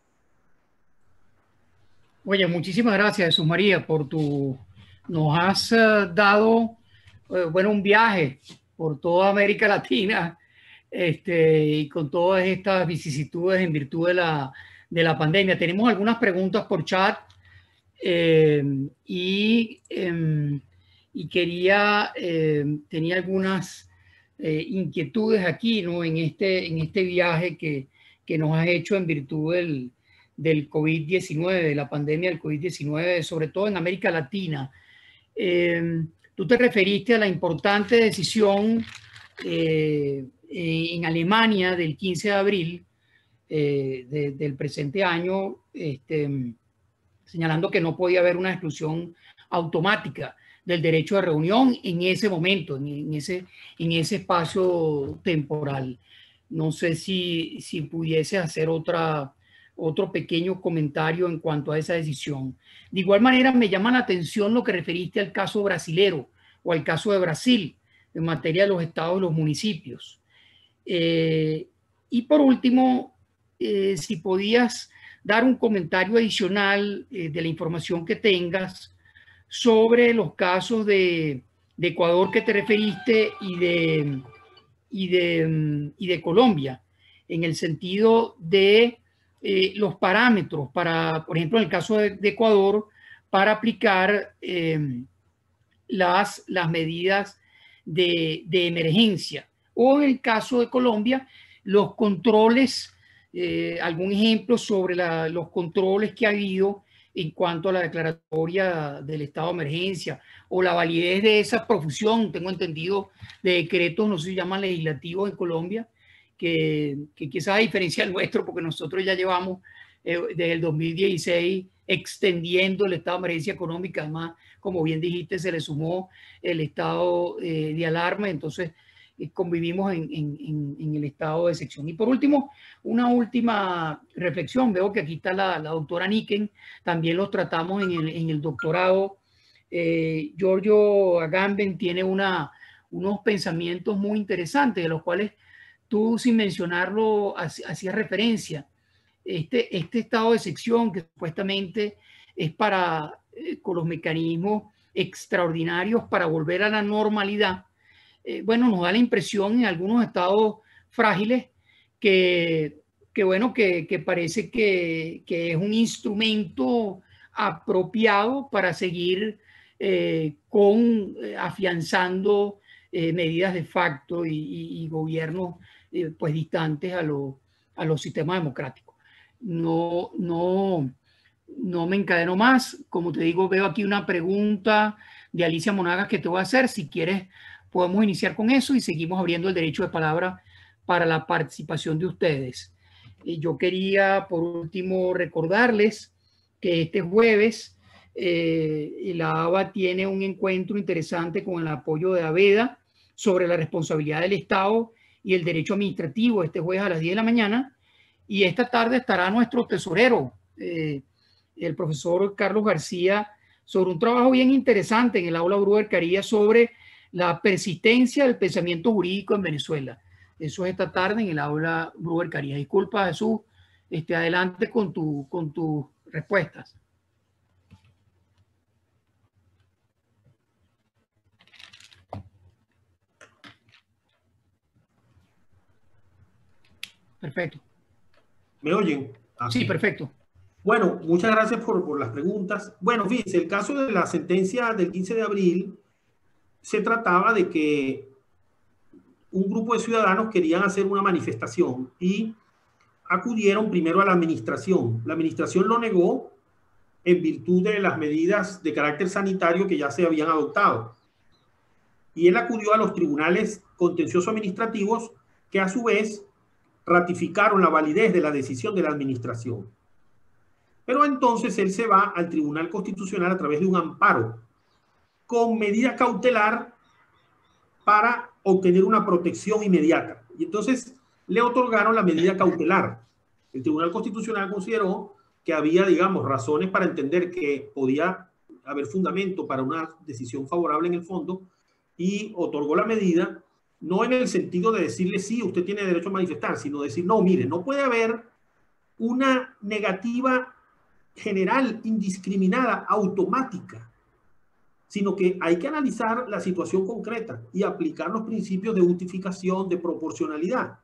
Oye, muchísimas gracias, Jesús María, nos has dado, bueno, un viaje por toda América Latina, y con todas estas vicisitudes en virtud de la pandemia. Tenemos algunas preguntas por chat y tenía algunas inquietudes aquí, ¿no? En este viaje que nos has hecho en virtud del COVID-19, de la pandemia del COVID-19, sobre todo en América Latina. Tú te referiste a la importante decisión en Alemania del 15 de abril del presente año, señalando que no podía haber una exclusión automática del derecho de reunión en ese momento, en ese espacio temporal. No sé si pudiese hacer otro pequeño comentario en cuanto a esa decisión. De igual manera, me llama la atención lo que referiste al caso brasilero o al caso de Brasil en materia de los estados y los municipios. Y por último, si podías dar un comentario adicional de la información que tengas sobre los casos de Ecuador que te referiste y de Colombia, en el sentido de los parámetros para, por ejemplo, en el caso de Ecuador, para aplicar las medidas de emergencia, o en el caso de Colombia, los controles, algún ejemplo sobre los controles que ha habido en cuanto a la declaratoria del estado de emergencia o la validez de esa profusión, tengo entendido, de decretos, no sé si se llaman legislativos en Colombia, que quizás a diferencia del nuestro, porque nosotros ya llevamos desde el 2016 extendiendo el estado de emergencia económica. Además, como bien dijiste, se le sumó el estado de alarma, entonces convivimos en el estado de excepción. Y por último, una última reflexión. Veo que aquí está la doctora Niken, también los tratamos en el doctorado. Giorgio Agamben tiene unos pensamientos muy interesantes, de los cuales tú, sin mencionarlo, hacías referencia. Este estado de excepción, que supuestamente es para, con los mecanismos extraordinarios para volver a la normalidad, bueno, nos da la impresión en algunos estados frágiles que parece que es un instrumento apropiado para seguir afianzando medidas de facto y gobiernos pues distantes a los sistemas democráticos. No me encadeno más. Como te digo, veo aquí una pregunta de Alicia Monagas que te voy a hacer. Si quieres, podemos iniciar con eso y seguimos abriendo el derecho de palabra para la participación de ustedes. Yo quería, por último, recordarles que este jueves la ABA tiene un encuentro interesante con el apoyo de AVEDA sobre la responsabilidad del Estado y el derecho administrativo, este jueves a las 10 de la mañana. Y esta tarde estará nuestro tesorero, el profesor Carlos García, sobre un trabajo bien interesante en el aula Bruder Carías sobre la persistencia del pensamiento jurídico en Venezuela. Eso es esta tarde en el aula Bruder Carías. Disculpa, Jesús, adelante con tus respuestas. Perfecto. ¿Me oyen? Sí, perfecto. Bueno, muchas gracias por las preguntas. Bueno, fíjense, el caso de la sentencia del 15 de abril se trataba de que un grupo de ciudadanos querían hacer una manifestación y acudieron primero a la administración. La administración lo negó en virtud de las medidas de carácter sanitario que ya se habían adoptado. Y él acudió a los tribunales contenciosos administrativos que a su vez ratificaron la validez de la decisión de la administración. Pero entonces él se va al Tribunal Constitucional a través de un amparo con medida cautelar para obtener una protección inmediata. Y entonces le otorgaron la medida cautelar. El Tribunal Constitucional consideró que había, digamos, razones para entender que podía haber fundamento para una decisión favorable en el fondo y otorgó la medida, no en el sentido de decirle sí, usted tiene derecho a manifestar, sino decir, no, mire, no puede haber una negativa general, indiscriminada, automática, sino que hay que analizar la situación concreta y aplicar los principios de justificación, de proporcionalidad.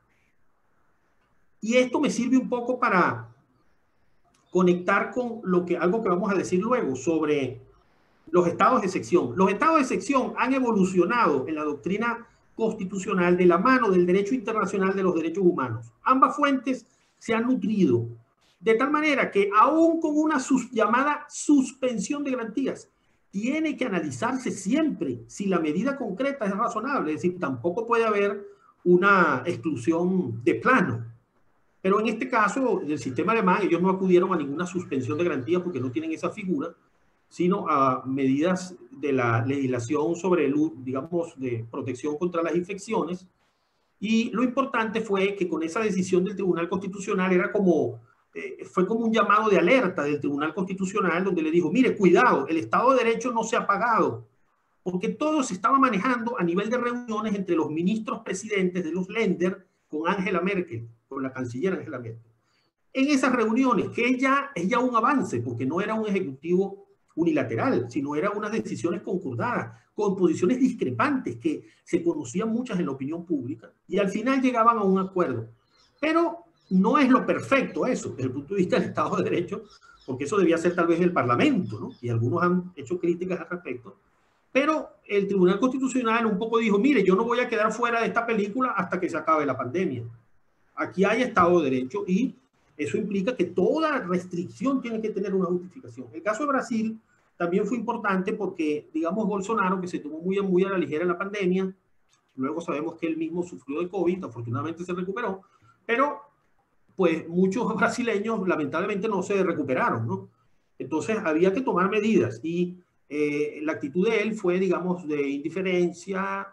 Y esto me sirve un poco para conectar con algo que vamos a decir luego sobre los estados de excepción. Los estados de excepción han evolucionado en la doctrina constitucional de la mano del derecho internacional de los derechos humanos. Ambas fuentes se han nutrido de tal manera que aún con una llamada suspensión de garantías, tiene que analizarse siempre si la medida concreta es razonable. Es decir, tampoco puede haber una exclusión de plano. Pero en este caso, en el sistema alemán, ellos no acudieron a ninguna suspensión de garantías porque no tienen esa figura, sino a medidas de la legislación sobre, digamos, de protección contra las infecciones. Y lo importante fue que con esa decisión del Tribunal Constitucional fue como un llamado de alerta del Tribunal Constitucional donde le dijo, mire, cuidado, el Estado de Derecho no se ha pagado, porque todo se estaba manejando a nivel de reuniones entre los ministros presidentes de los Länder con Angela Merkel, con la canciller Angela Merkel. En esas reuniones, que es ya un avance, porque no era un ejecutivo unilateral, sino eran unas decisiones concordadas, con posiciones discrepantes que se conocían muchas en la opinión pública, y al final llegaban a un acuerdo. Pero no es lo perfecto eso, desde el punto de vista del Estado de Derecho, porque eso debía ser tal vez el Parlamento, ¿no? Y algunos han hecho críticas al respecto. Pero el Tribunal Constitucional un poco dijo, mire, yo no voy a quedar fuera de esta película hasta que se acabe la pandemia. Aquí hay Estado de Derecho y eso implica que toda restricción tiene que tener una justificación. El caso de Brasil también fue importante porque, digamos, Bolsonaro, que se tomó muy a la ligera la pandemia, luego sabemos que él mismo sufrió de COVID, afortunadamente se recuperó, pero pues muchos brasileños lamentablemente no se recuperaron, ¿no? Entonces había que tomar medidas y la actitud de él fue, digamos, de indiferencia,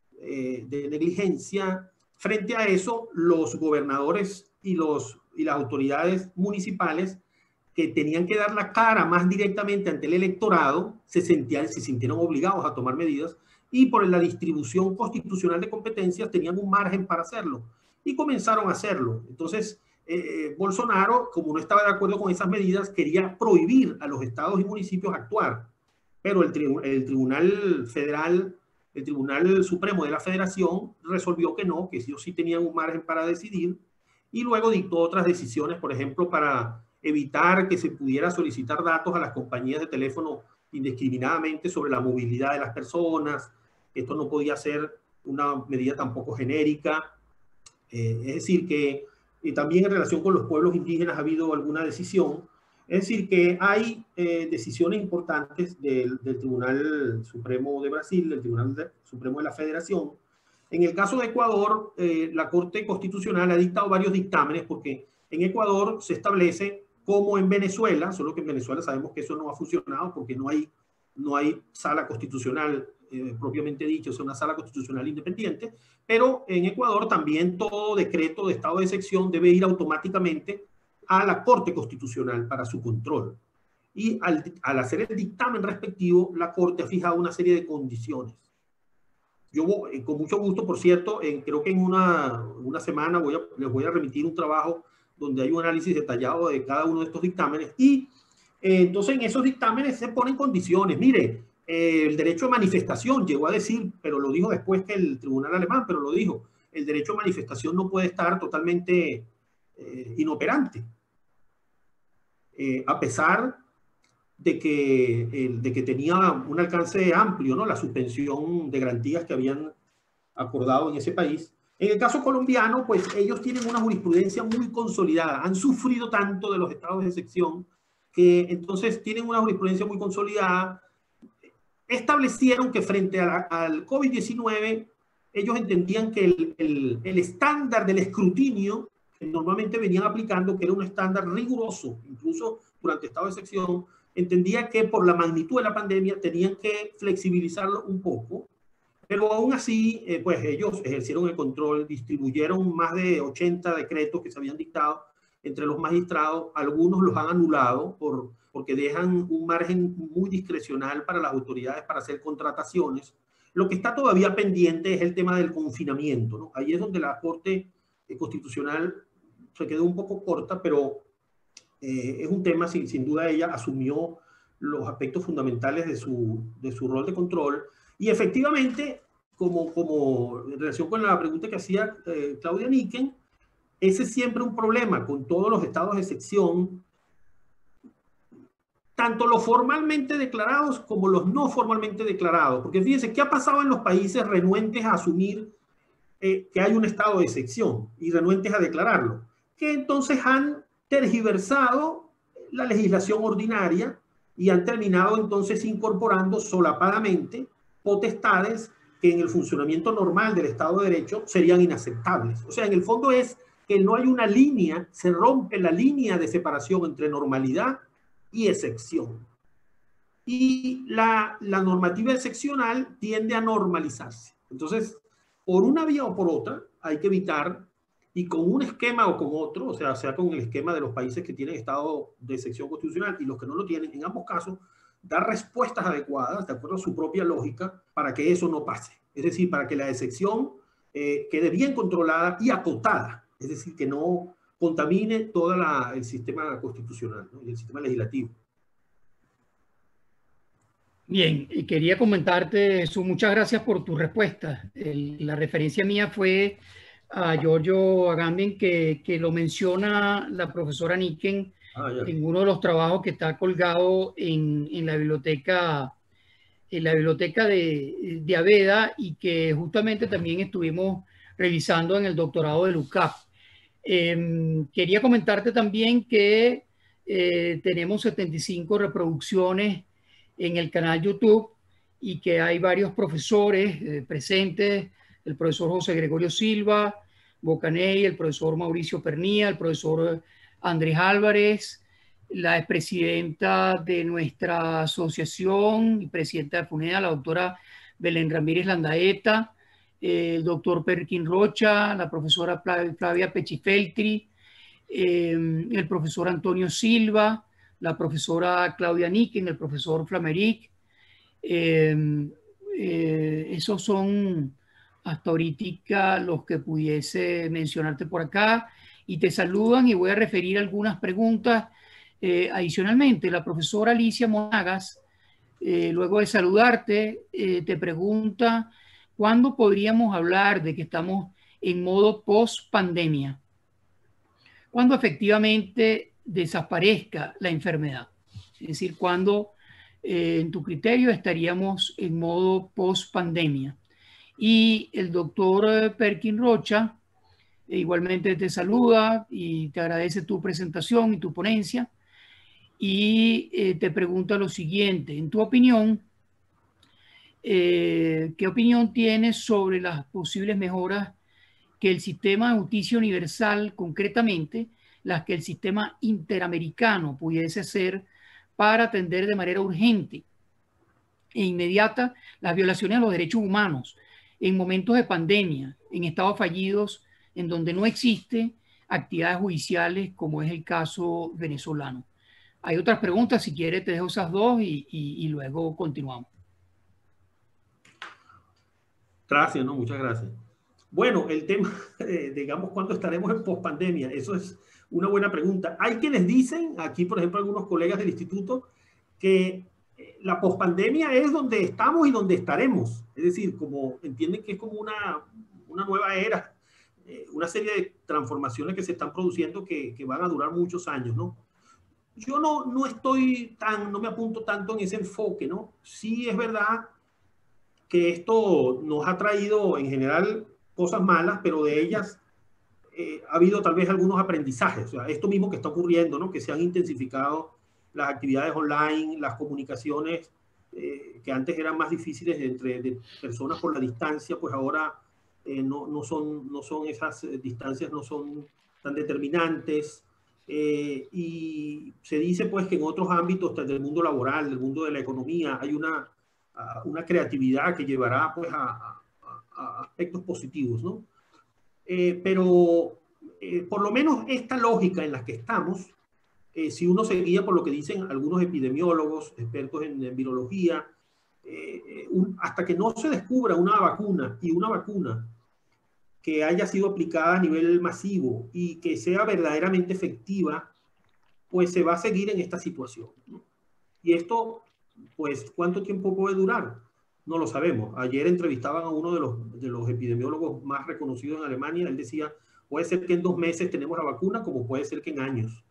de negligencia. Frente a eso, los gobernadores y las autoridades municipales que tenían que dar la cara más directamente ante el electorado se sintieron obligados a tomar medidas y por la distribución constitucional de competencias tenían un margen para hacerlo y comenzaron a hacerlo. Entonces, Bolsonaro, como no estaba de acuerdo con esas medidas, quería prohibir a los estados y municipios actuar, pero el Tribunal Federal, el Tribunal Supremo de la Federación resolvió que no, que ellos sí tenían un margen para decidir y luego dictó otras decisiones, por ejemplo, para evitar que se pudiera solicitar datos a las compañías de teléfono indiscriminadamente sobre la movilidad de las personas. Esto no podía ser una medida tampoco genérica. Es decir, que también en relación con los pueblos indígenas ha habido alguna decisión. Es decir, que hay decisiones importantes del Tribunal Supremo de Brasil, del Tribunal Supremo de la Federación. En el caso de Ecuador, la Corte Constitucional ha dictado varios dictámenes porque en Ecuador se establece como en Venezuela, solo que en Venezuela sabemos que eso no ha funcionado porque no hay sala constitucional propiamente dicho, es una sala constitucional independiente, pero en Ecuador también todo decreto de estado de excepción debe ir automáticamente a la Corte Constitucional para su control. Y al hacer el dictamen respectivo, la Corte ha fijado una serie de condiciones. Yo, con mucho gusto, por cierto, creo que en una semana les voy a remitir un trabajo donde hay un análisis detallado de cada uno de estos dictámenes y entonces en esos dictámenes se ponen condiciones. Mire, el derecho a manifestación, llegó a decir, pero lo dijo después que el tribunal alemán, pero lo dijo, el derecho a manifestación no puede estar totalmente inoperante, a pesar de que tenía un alcance amplio, ¿no? La suspensión de garantías que habían acordado en ese país. En el caso colombiano, pues ellos tienen una jurisprudencia muy consolidada, han sufrido tanto de los estados de excepción que entonces tienen una jurisprudencia muy consolidada. Establecieron que frente al COVID-19, ellos entendían que el estándar del escrutinio que normalmente venían aplicando, que era un estándar riguroso, incluso durante estado de excepción, entendía que por la magnitud de la pandemia tenían que flexibilizarlo un poco, pero aún así, pues ellos ejercieron el control, distribuyeron más de 80 decretos que se habían dictado entre los magistrados, algunos los han anulado porque dejan un margen muy discrecional para las autoridades para hacer contrataciones. Lo que está todavía pendiente es el tema del confinamiento, ¿no? Ahí es donde la Corte Constitucional se quedó un poco corta, pero es un tema, sin duda ella asumió los aspectos fundamentales de su rol de control. Y efectivamente, como en relación con la pregunta que hacía Claudia Niken, ese es siempre un problema con todos los estados de excepción, tanto los formalmente declarados como los no formalmente declarados. Porque fíjense, ¿qué ha pasado en los países renuentes a asumir que hay un estado de excepción y renuentes a declararlo? Que entonces han tergiversado la legislación ordinaria y han terminado entonces incorporando solapadamente potestades que en el funcionamiento normal del Estado de Derecho serían inaceptables. O sea, en el fondo es que no hay una línea, se rompe la línea de separación entre normalidad y excepción. Y la normativa excepcional tiende a normalizarse. Entonces, por una vía o por otra, hay que evitar, y con un esquema o con otro, o sea con el esquema de los países que tienen estado de excepción constitucional y los que no lo tienen, en ambos casos, dar respuestas adecuadas, de acuerdo a su propia lógica, para que eso no pase. Es decir, para que la excepción quede bien controlada y acotada. Es decir, que no contamine todo el sistema constitucional, ¿no? Y el sistema legislativo. Bien, y quería comentarte, Jesús, muchas gracias por tu respuesta. La referencia mía fue a Giorgio Agamben, que lo menciona la profesora Niken en uno de los trabajos que está colgado en la biblioteca de Aveda y que justamente también estuvimos revisando en el doctorado del UCAP. Quería comentarte también que tenemos 75 reproducciones en el canal YouTube y que hay varios profesores presentes, el profesor José Gregorio Silva, Bocaney, el profesor Mauricio Pernía, el profesor Andrés Álvarez, la expresidenta de nuestra asociación y presidenta de FUNEA, la doctora Belén Ramírez Landaeta, el doctor Perkin Rocha, la profesora Flavia Pechifeltri, el profesor Antonio Silva, la profesora Claudia Nicken, el profesor Flameric. Esos son hasta ahorita los que pudiese mencionarte por acá, y te saludan, y voy a referir algunas preguntas. Adicionalmente, la profesora Alicia Monagas, luego de saludarte, te pregunta ¿cuándo podríamos hablar de que estamos en modo post-pandemia? Cuando efectivamente desaparezca la enfermedad. Es decir, cuando en tu criterio estaríamos en modo post-pandemia. Y el doctor Perkin Rocha igualmente te saluda y te agradece tu presentación y tu ponencia, y te pregunta lo siguiente: en tu opinión, ¿qué opinión tienes sobre las posibles mejoras que el sistema de justicia universal, concretamente las que el sistema interamericano pudiese hacer para atender de manera urgente e inmediata las violaciones a los derechos humanos en momentos de pandemia, en estados fallidos, en donde no existe actividades judiciales, como es el caso venezolano? Hay otras preguntas, si quieres te dejo esas dos y luego continuamos. Gracias, ¿no? Muchas gracias. Bueno, el tema, digamos, ¿cuándo estaremos en pospandemia? Eso es una buena pregunta. Hay quienes dicen, aquí por ejemplo algunos colegas del instituto, que la pospandemia es donde estamos y donde estaremos. Es decir, como entienden que es como una nueva era, una serie de transformaciones que se están produciendo que van a durar muchos años, ¿no? Yo no estoy no me apunto tanto en ese enfoque, ¿no? Sí es verdad que esto nos ha traído en general cosas malas, pero de ellas ha habido tal vez algunos aprendizajes. O sea, esto mismo que está ocurriendo, ¿no? Que se han intensificado las actividades online, las comunicaciones que antes eran más difíciles de personas por la distancia, pues ahora no son esas distancias, no son tan determinantes. Y se dice pues que en otros ámbitos del mundo laboral, del mundo de la economía, hay una creatividad que llevará pues a aspectos positivos, ¿no? Pero por lo menos esta lógica en la que estamos, si uno se guía por lo que dicen algunos epidemiólogos, expertos en virología, hasta que no se descubra una vacuna que haya sido aplicada a nivel masivo y que sea verdaderamente efectiva, pues se va a seguir en esta situación, ¿no? Y esto, pues, ¿cuánto tiempo puede durar? No lo sabemos. Ayer entrevistaban a uno de los epidemiólogos más reconocidos en Alemania. Él decía, puede ser que en 2 meses tenemos la vacuna, como puede ser que en años.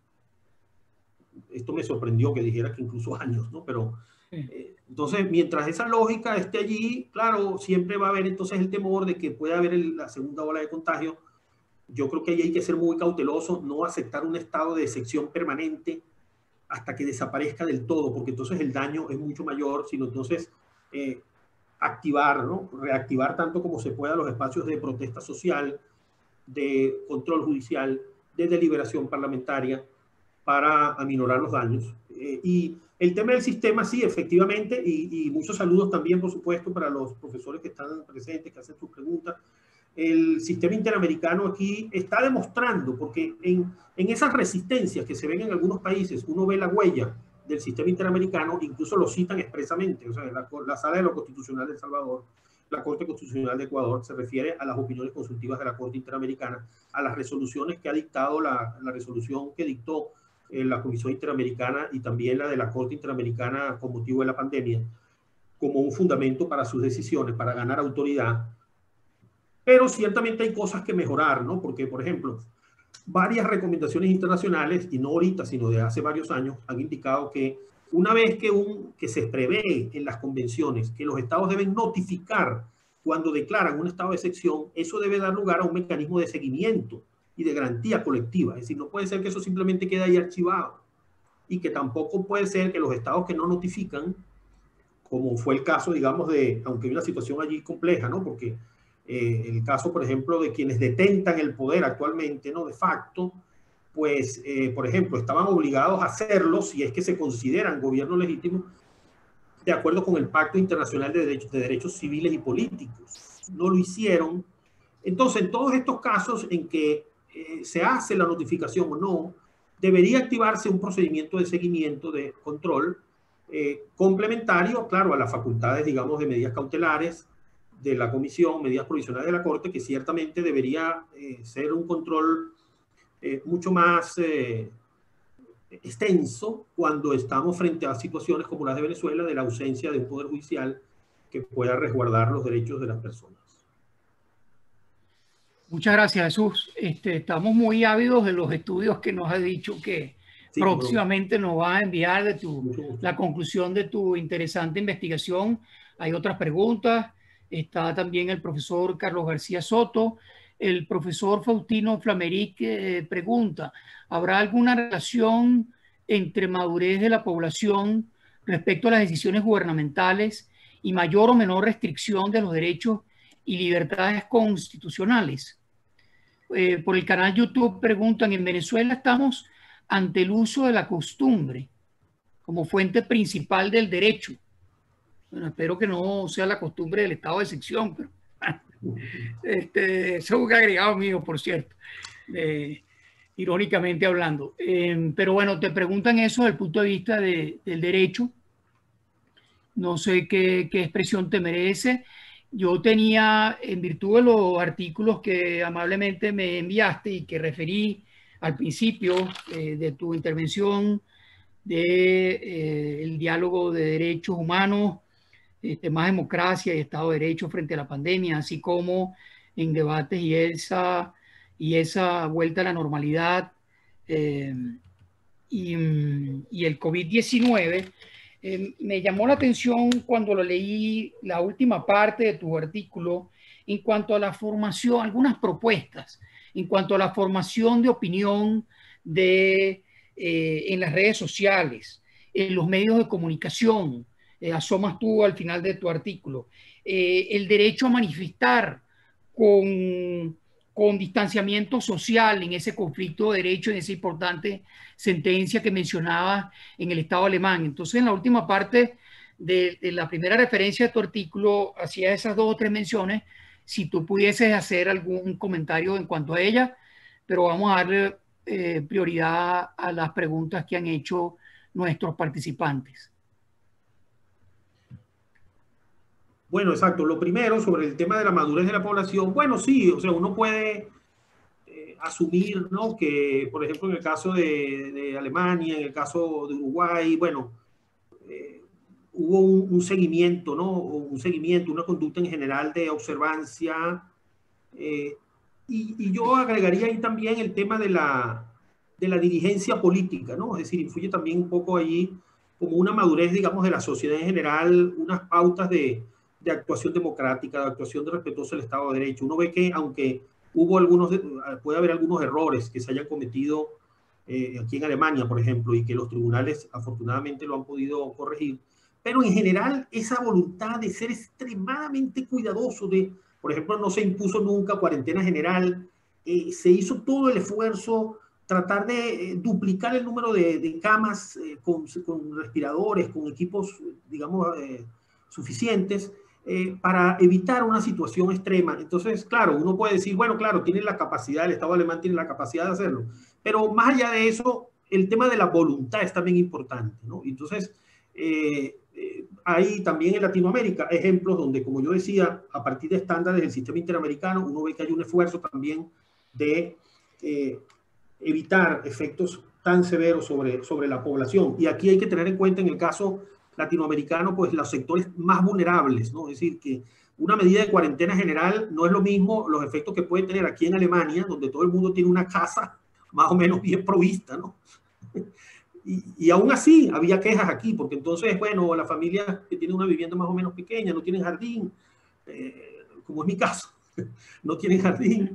Esto me sorprendió que dijera que incluso años, ¿no? Pero entonces, mientras esa lógica esté allí, claro, siempre va a haber entonces el temor de que pueda haber la segunda ola de contagio. Yo creo que ahí hay que ser muy cauteloso, no aceptar un estado de excepción permanente hasta que desaparezca del todo, porque entonces el daño es mucho mayor, sino entonces activar, ¿no? Reactivar tanto como se pueda los espacios de protesta social, de control judicial, de deliberación parlamentaria, para aminorar los daños. Y el tema del sistema, sí, efectivamente, y muchos saludos también, por supuesto, para los profesores que están presentes, que hacen sus preguntas. El sistema interamericano aquí está demostrando, porque en esas resistencias que se ven en algunos países, uno ve la huella del sistema interamericano, incluso lo citan expresamente. O sea, la Sala de lo Constitucional de El Salvador, la Corte Constitucional de Ecuador, se refiere a las opiniones consultivas de la Corte Interamericana, a las resoluciones que ha dictado la resolución que dictó la Comisión Interamericana y también la de la Corte Interamericana con motivo de la pandemia, como un fundamento para sus decisiones, para ganar autoridad. Pero ciertamente hay cosas que mejorar, ¿no? Porque, por ejemplo, varias recomendaciones internacionales, y no ahorita, sino de hace varios años, han indicado que una vez que se prevé en las convenciones que los estados deben notificar cuando declaran un estado de excepción, eso debe dar lugar a un mecanismo de seguimiento y de garantía colectiva. Es decir, no puede ser que eso simplemente quede ahí archivado, y que tampoco puede ser que los estados que no notifican, como fue el caso, digamos, aunque hay una situación allí compleja, ¿no? Porque el caso, por ejemplo, de quienes detentan el poder actualmente, ¿no? De facto, pues, por ejemplo, estaban obligados a hacerlo si es que se consideran gobierno legítimo de acuerdo con el Pacto Internacional de Derechos Civiles y Políticos. No lo hicieron. Entonces, en todos estos casos en que se hace la notificación o no, debería activarse un procedimiento de seguimiento, de control, complementario, claro, a las facultades, digamos, de medidas cautelares de la Comisión, medidas provisionales de la Corte, que ciertamente debería ser un control mucho más extenso cuando estamos frente a situaciones como las de Venezuela, de la ausencia de un poder judicial que pueda resguardar los derechos de las personas. Muchas gracias, Jesús. Estamos muy ávidos de los estudios que nos ha dicho que sí, próximamente nos va a enviar de la conclusión de tu interesante investigación. Hay otras preguntas. Está también el profesor Carlos García Soto. El profesor Faustino Flameric pregunta, ¿habrá alguna relación entre madurez de la población respecto a las decisiones gubernamentales y mayor o menor restricción de los derechos y libertades constitucionales? Por el canal YouTube preguntan, en Venezuela estamos ante el uso de la costumbre como fuente principal del derecho. Bueno, espero que no sea la costumbre del estado de excepción, pero eso es un agregado mío, por cierto, irónicamente hablando. Pero bueno, te preguntan eso desde el punto de vista del derecho. No sé qué expresión te merece. Yo tenía, en virtud de los artículos que amablemente me enviaste y que referí al principio de tu intervención, el diálogo de derechos humanos, más democracia y Estado de Derecho frente a la pandemia, así como en debates y esa vuelta a la normalidad y el COVID-19. Me llamó la atención cuando lo leí la última parte de tu artículo en cuanto a la formación, algunas propuestas en cuanto a la formación de opinión en las redes sociales, en los medios de comunicación. Asomas tú al final de tu artículo. El derecho a manifestar con distanciamiento social en ese conflicto de derecho, en esa importante sentencia que mencionaba en el Estado alemán. Entonces, en la última parte de la primera referencia de tu artículo, hacía esas 2 o 3 menciones, si tú pudieses hacer algún comentario en cuanto a ella, pero vamos a darle prioridad a las preguntas que han hecho nuestros participantes. Bueno, exacto. Lo primero, sobre el tema de la madurez de la población, bueno, sí, o sea, uno puede asumir, ¿no? Que, por ejemplo, en el caso de Alemania, en el caso de Uruguay, bueno, hubo un seguimiento, ¿no? Un seguimiento, una conducta en general de observancia. Y yo agregaría ahí también el tema de la dirigencia política, ¿no? Es decir, influye también un poco allí como una madurez, digamos, de la sociedad en general, unas pautas de actuación democrática, de actuación de respetuoso del Estado de Derecho. Uno ve que, aunque puede haber algunos errores que se hayan cometido aquí en Alemania, por ejemplo, y que los tribunales afortunadamente lo han podido corregir, pero en general esa voluntad de ser extremadamente cuidadoso por ejemplo, no se impuso nunca cuarentena general, se hizo todo el esfuerzo, tratar de duplicar el número de camas con respiradores, con equipos, digamos, suficientes, para evitar una situación extrema. Entonces, claro, uno puede decir, bueno, claro, tiene la capacidad, el Estado alemán tiene la capacidad de hacerlo, pero más allá de eso, el tema de la voluntad es también importante, ¿no? Entonces, hay también en Latinoamérica ejemplos donde, como yo decía, a partir de estándares del sistema interamericano, uno ve que hay un esfuerzo también de evitar efectos tan severos sobre la población. Y aquí hay que tener en cuenta, en el caso latinoamericano, pues los sectores más vulnerables, ¿no? Es decir, que una medida de cuarentena general no es lo mismo los efectos que puede tener aquí en Alemania, donde todo el mundo tiene una casa más o menos bien provista, ¿no? Y aún así había quejas aquí, porque entonces, bueno, las familias que tienen una vivienda más o menos pequeña, no tienen jardín, como es mi caso, no tienen jardín,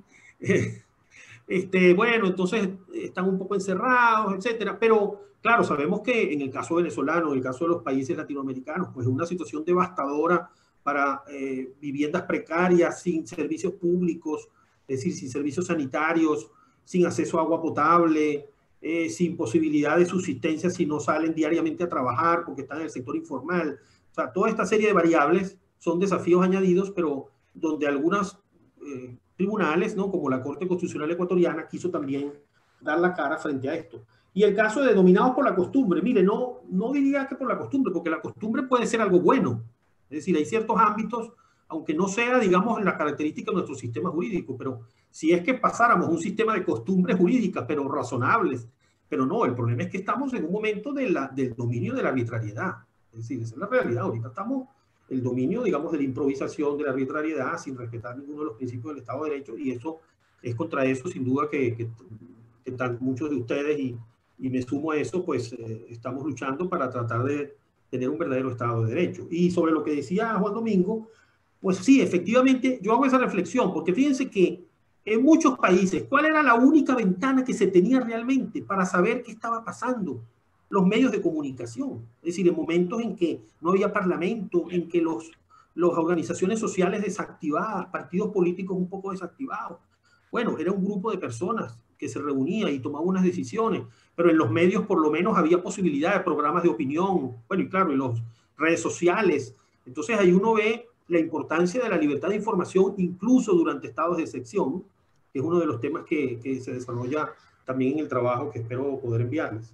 bueno, entonces están un poco encerrados, etcétera. Pero, claro, sabemos que en el caso venezolano, en el caso de los países latinoamericanos, pues es una situación devastadora para viviendas precarias, sin servicios públicos, es decir, sin servicios sanitarios, sin acceso a agua potable, sin posibilidad de subsistencia si no salen diariamente a trabajar porque están en el sector informal. O sea, toda esta serie de variables son desafíos añadidos, pero donde algunos tribunales, ¿no?, como la Corte Constitucional Ecuatoriana, quiso también dar la cara frente a esto. Y el caso de dominados por la costumbre, mire, no diría que por la costumbre, porque la costumbre puede ser algo bueno. Es decir, hay ciertos ámbitos, aunque no sea, digamos, la característica de nuestro sistema jurídico, pero si es que pasáramos un sistema de costumbres jurídicas, pero razonables, pero no, el problema es que estamos en un momento del dominio de la arbitrariedad. Es decir, esa es la realidad. Ahorita estamos el dominio, digamos, de la improvisación, de la arbitrariedad, sin respetar ninguno de los principios del Estado de Derecho, y eso es contra eso, sin duda, que muchos de ustedes, y me sumo a eso, pues estamos luchando para tratar de tener un verdadero Estado de Derecho. Y sobre lo que decía Juan Domingo, pues sí, efectivamente, yo hago esa reflexión, porque fíjense que en muchos países, ¿cuál era la única ventana que se tenía realmente para saber qué estaba pasando? Los medios de comunicación. Es decir, en momentos en que no había parlamento, en que las organizaciones sociales desactivadas, partidos políticos un poco desactivados. Bueno, era un grupo de personas que se reunía y tomaba unas decisiones, pero en los medios por lo menos había posibilidad de programas de opinión, bueno, y claro, en las redes sociales. Entonces ahí uno ve la importancia de la libertad de información, incluso durante estados de excepción, que es uno de los temas que se desarrolla también en el trabajo que espero poder enviarles.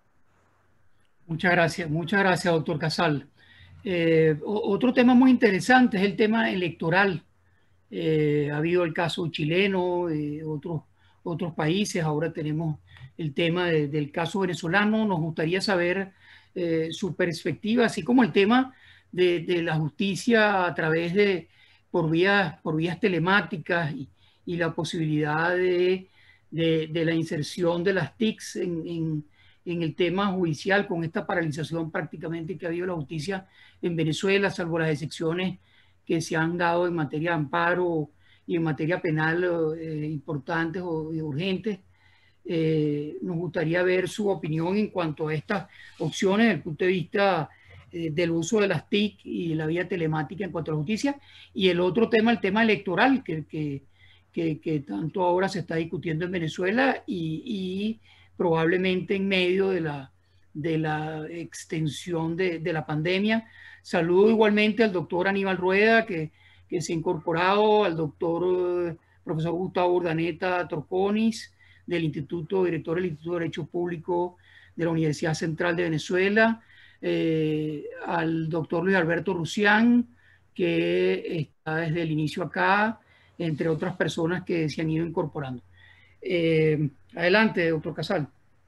Muchas gracias, doctor Casal. Otro tema muy interesante es el tema electoral. Ha habido el caso chileno, otros países, ahora tenemos el tema del caso venezolano. Nos gustaría saber su perspectiva, así como el tema de la justicia a través por vías telemáticas y la posibilidad de la inserción de las TICs en el tema judicial, con esta paralización prácticamente que ha habido la justicia en Venezuela, salvo las excepciones que se han dado en materia de amparo y en materia penal importantes o urgentes. Nos gustaría ver su opinión en cuanto a estas opciones desde el punto de vista del uso de las TIC y la vía telemática en cuanto a la justicia. Y el otro tema, el tema electoral, que tanto ahora se está discutiendo en Venezuela y probablemente en medio de la extensión de la pandemia. Saludo igualmente al doctor Aníbal Rueda, que se ha incorporado, al doctor profesor Gustavo Urdaneta Torconis, director del Instituto de Derecho Público de la Universidad Central de Venezuela, al doctor Luis Alberto Rusián, que está desde el inicio acá, entre otras personas que se han ido incorporando. Adelante, doctor Casal.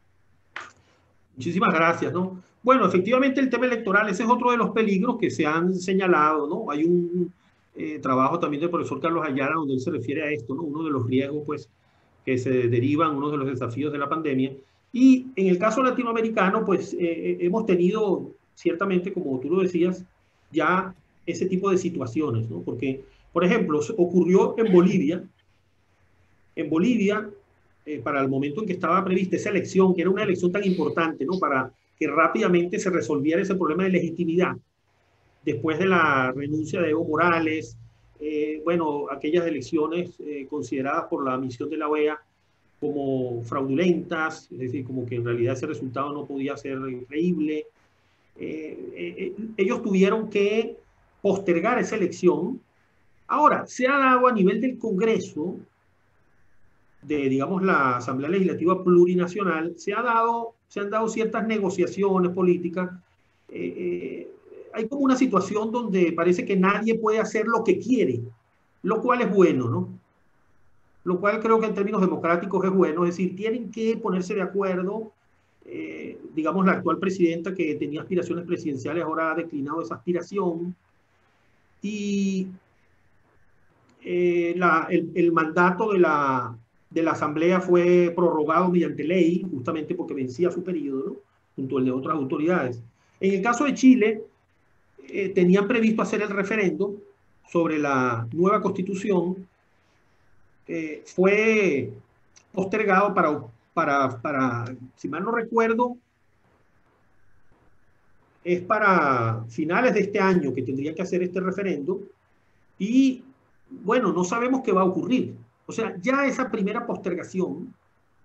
Muchísimas gracias, ¿no? Bueno, efectivamente el tema electoral, ese es otro de los peligros que se han señalado, ¿no? Hay un trabajo también del profesor Carlos Ayala donde él se refiere a esto, ¿no? Uno de los riesgos, pues, que se derivan, uno de los desafíos de la pandemia. Y en el caso latinoamericano, pues, hemos tenido, ciertamente, como tú lo decías, ya ese tipo de situaciones, ¿no? Porque, por ejemplo, ocurrió en Bolivia. En Bolivia, para el momento en que estaba prevista esa elección, que era una elección tan importante, ¿no?, para que rápidamente se resolviera ese problema de legitimidad, después de la renuncia de Evo Morales, bueno, aquellas elecciones consideradas por la misión de la OEA como fraudulentas, es decir, como que en realidad ese resultado no podía ser creíble. Ellos tuvieron que postergar esa elección. Ahora, se ha dado a nivel del Congreso, de, digamos, la Asamblea Legislativa Plurinacional, se han dado ciertas negociaciones políticas. Hay como una situación donde parece que nadie puede hacer lo que quiere, lo cual es bueno, ¿no? Lo cual creo que en términos democráticos es bueno, es decir, tienen que ponerse de acuerdo. Digamos, la actual presidenta, que tenía aspiraciones presidenciales, ahora ha declinado esa aspiración. Y el mandato de la Asamblea fue prorrogado mediante ley, justamente porque vencía su periodo, ¿no?, junto al de otras autoridades. En el caso de Chile, tenían previsto hacer el referendo sobre la nueva constitución. Fue postergado para, si mal no recuerdo, es para finales de este año que tendría que hacer este referendo y, bueno, no sabemos qué va a ocurrir. O sea, ya esa primera postergación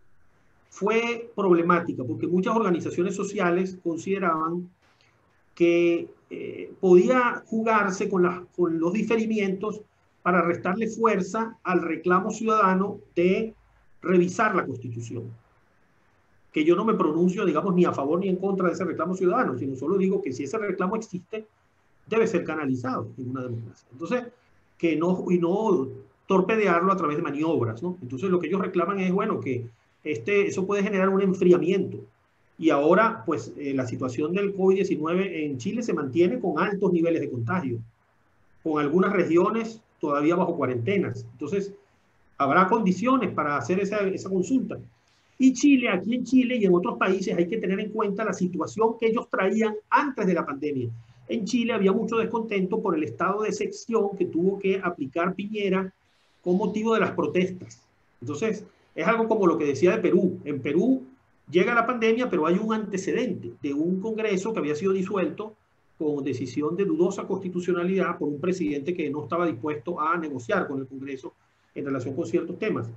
fue problemática porque muchas organizaciones sociales consideraban que podía jugarse con los diferimientos para restarle fuerza al reclamo ciudadano de revisar la Constitución. Que yo no me pronuncio, digamos, ni a favor ni en contra de ese reclamo ciudadano, sino solo digo que si ese reclamo existe, debe ser canalizado en una democracia. Entonces, y no torpedearlo a través de maniobras, ¿no? Entonces, lo que ellos reclaman es, bueno, que eso puede generar un enfriamiento. Y ahora, pues, la situación del COVID-19 en Chile se mantiene con altos niveles de contagio, con algunas regiones todavía bajo cuarentenas. Entonces, habrá condiciones para hacer esa consulta. Y Chile, aquí en Chile y en otros países hay que tener en cuenta la situación que ellos traían antes de la pandemia. En Chile había mucho descontento por el estado de excepción que tuvo que aplicar Piñera con motivo de las protestas. Entonces, es algo como lo que decía de Perú. En Perú llega la pandemia, pero hay un antecedente de un Congreso que había sido disuelto con decisión de dudosa constitucionalidad por un presidente que no estaba dispuesto a negociar con el Congreso en relación con ciertos temas.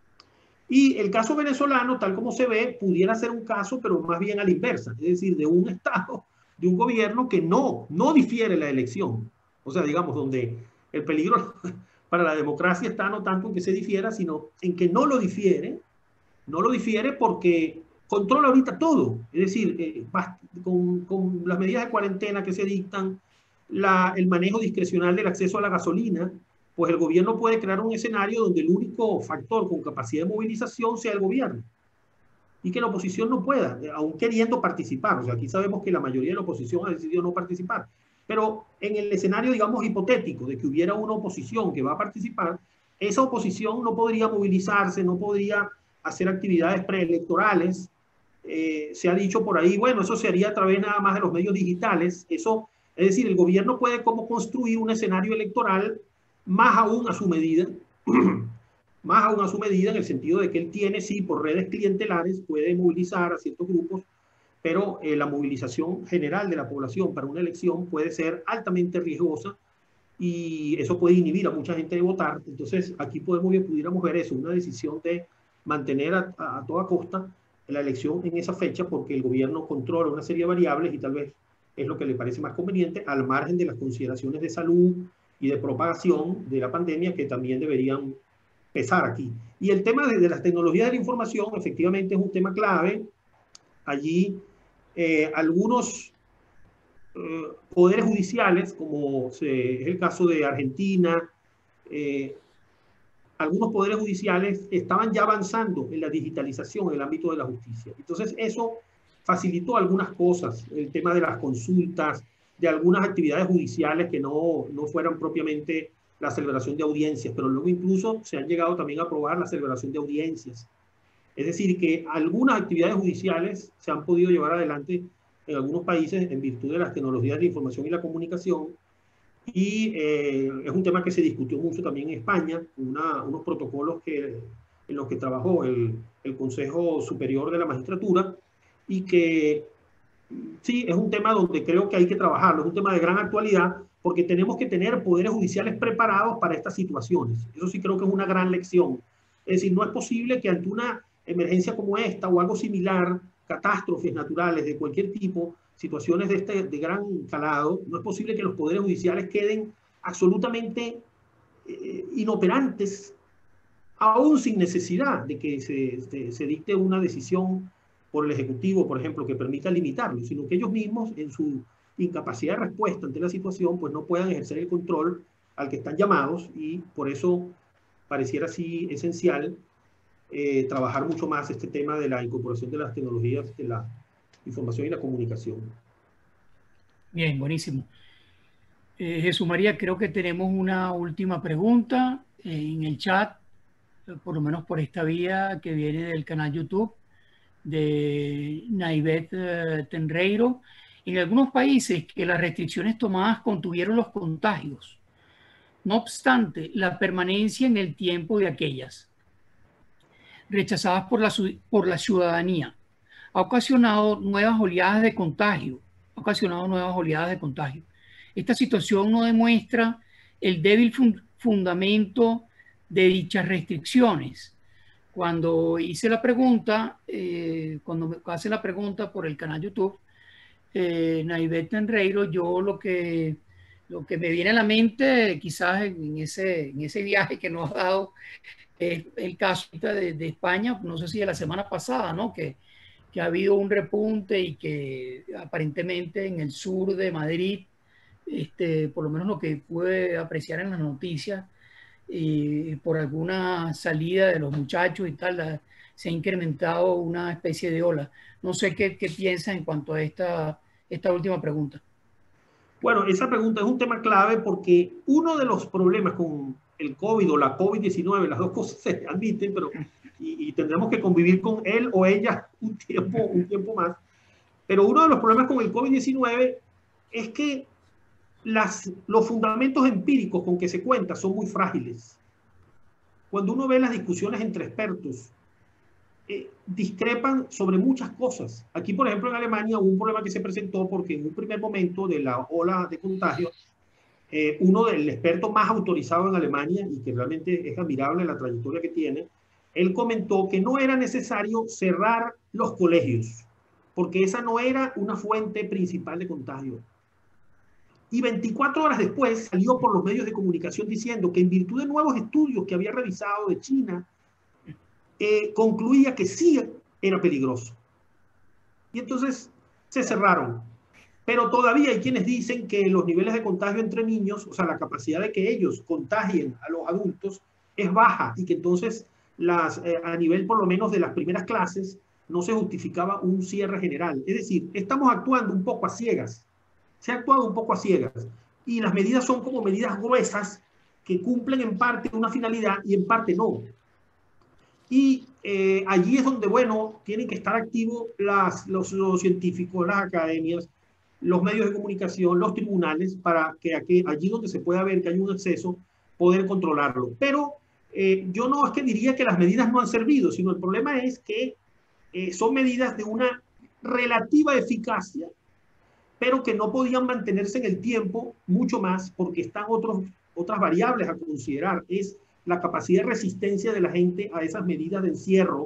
Y el caso venezolano, tal como se ve, pudiera ser un caso, pero más bien a la inversa, es decir, de un Estado, de un gobierno que no difiere la elección. O sea, digamos, donde el peligro para la democracia está no tanto en que se difiera, sino en que no lo difiere porque controla ahorita todo. Es decir, con las medidas de cuarentena que se dictan, el manejo discrecional del acceso a la gasolina, pues el gobierno puede crear un escenario donde el único factor con capacidad de movilización sea el gobierno y que la oposición no pueda, aún queriendo participar. O sea, aquí sabemos que la mayoría de la oposición ha decidido no participar, pero en el escenario, digamos, hipotético de que hubiera una oposición que va a participar, esa oposición no podría movilizarse, no podría hacer actividades preelectorales. Se ha dicho por ahí, bueno, eso se haría a través nada más de los medios digitales. Eso, es decir, el gobierno puede como construir un escenario electoral más aún a su medida, más aún a su medida en el sentido de que él tiene, sí, por redes clientelares, puede movilizar a ciertos grupos, pero la movilización general de la población para una elección puede ser altamente riesgosa y eso puede inhibir a mucha gente de votar. Entonces, aquí pudiéramos ver eso, una decisión de mantener a toda costa la elección en esa fecha porque el gobierno controla una serie de variables y tal vez es lo que le parece más conveniente al margen de las consideraciones de salud y de propagación de la pandemia que también deberían pesar aquí. Y el tema de las tecnologías de la información efectivamente es un tema clave. Allí algunos poderes judiciales, como es el caso de Argentina, algunos poderes judiciales estaban ya avanzando en la digitalización en el ámbito de la justicia. Entonces eso facilitó algunas cosas, el tema de las consultas, de algunas actividades judiciales que no fueran propiamente la celebración de audiencias, pero luego incluso se han llegado también a aprobar la celebración de audiencias. Es decir, que algunas actividades judiciales se han podido llevar adelante en algunos países en virtud de las tecnologías de información y la comunicación. Y es un tema que se discutió mucho también en España, unos protocolos en los que trabajó el Consejo Superior de la Magistratura y que sí, es un tema donde creo que hay que trabajarlo, es un tema de gran actualidad porque tenemos que tener poderes judiciales preparados para estas situaciones. Eso sí creo que es una gran lección. Es decir, no es posible que ante una emergencia como esta o algo similar, catástrofes naturales de cualquier tipo, situaciones de gran calado, no es posible que los poderes judiciales queden absolutamente inoperantes, aún sin necesidad de que se dicte una decisión por el Ejecutivo, por ejemplo, que permita limitarlo, sino que ellos mismos, en su incapacidad de respuesta ante la situación, pues no puedan ejercer el control al que están llamados y por eso pareciera así esencial trabajar mucho más este tema de la incorporación de las tecnologías de la información y la comunicación. Bien, buenísimo. Jesús María, creo que tenemos una última pregunta en el chat, por lo menos por esta vía que viene del canal YouTube de Naivet Tenreiro. En algunos países que las restricciones tomadas contuvieron los contagios. No obstante, la permanencia en el tiempo de aquellas rechazadas por la ciudadanía ha ocasionado nuevas oleadas de contagio, ocasionado nuevas oleadas de contagio. Esta situación no demuestra el débil fundamento de dichas restricciones. Cuando hice la pregunta, cuando me hace la pregunta por el canal YouTube, Naivet Tenreiro, yo lo que me viene a la mente, quizás en ese viaje que nos ha dado, es el caso de España, no sé si de la semana pasada, ¿no? Que ha habido un repunte y que aparentemente en el sur de Madrid, por lo menos lo que pude apreciar en las noticias, por alguna salida de los muchachos y tal, se ha incrementado una especie de ola. No sé qué piensas en cuanto a esta última pregunta. Bueno, esa pregunta es un tema clave porque uno de los problemas con el COVID o la COVID-19, las dos cosas se admiten, pero y tendremos que convivir con él o ella un tiempo más. Pero uno de los problemas con el COVID-19 es que los fundamentos empíricos con que se cuenta son muy frágiles. Cuando uno ve las discusiones entre expertos, discrepan sobre muchas cosas. Aquí, por ejemplo, en Alemania hubo un problema que se presentó porque en un primer momento de la ola de contagio, uno del experto más autorizado en Alemania y que realmente es admirable la trayectoria que tiene, él comentó que no era necesario cerrar los colegios porque esa no era una fuente principal de contagio. Y 24 horas después salió por los medios de comunicación diciendo que en virtud de nuevos estudios que había revisado de China, concluía que sí era peligroso. Y entonces se cerraron. Pero todavía hay quienes dicen que los niveles de contagio entre niños, o sea, la capacidad de que ellos contagien a los adultos es baja y que entonces a nivel por lo menos de las primeras clases no se justificaba un cierre general. Es decir, estamos actuando un poco a ciegas. Se ha actuado un poco a ciegas. Y las medidas son como medidas gruesas que cumplen en parte una finalidad y en parte no. Y allí es donde, bueno, tienen que estar activos los científicos, las academias, los medios de comunicación, los tribunales, para que allí donde se pueda ver que hay un exceso, poder controlarlo. Pero yo no es que diría que las medidas no han servido, sino el problema es que son medidas de una relativa eficacia, pero que no podían mantenerse en el tiempo mucho más porque están otras variables a considerar. Es la capacidad de resistencia de la gente a esas medidas de encierro,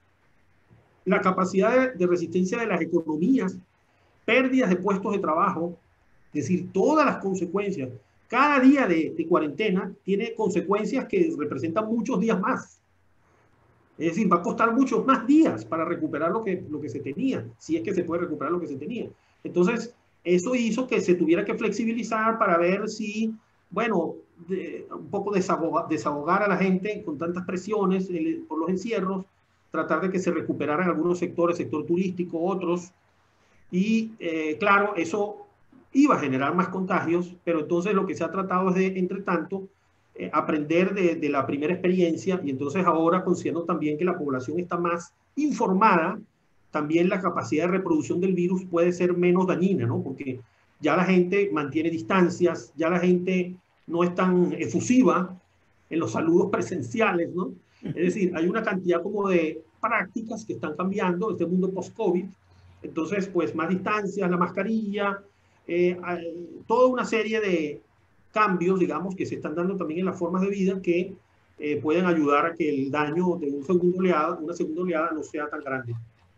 la capacidad de resistencia de las economías, pérdidas de puestos de trabajo, es decir, todas las consecuencias. Cada día de cuarentena tiene consecuencias que representan muchos días más. Es decir, va a costar muchos más días para recuperar lo que se tenía, si es que se puede recuperar lo que se tenía. Entonces, eso hizo que se tuviera que flexibilizar para ver si, bueno, un poco desahogar a la gente con tantas presiones por los encierros, tratar de que se recuperaran algunos sectores, sector turístico, otros, y claro, eso iba a generar más contagios, pero entonces lo que se ha tratado es de, entre tanto, aprender de la primera experiencia y entonces ahora considerando también que la población está más informada, también la capacidad de reproducción del virus puede ser menos dañina, ¿no? Porque ya la gente mantiene distancias, ya la gente no es tan efusiva en los saludos presenciales, ¿no? Es decir, hay una cantidad como de prácticas que están cambiando este mundo post-COVID. Entonces, pues más distancias, la mascarilla, toda una serie de cambios, digamos, que se están dando también en las formas de vida que pueden ayudar a que el daño de una segunda oleada no sea tan grande.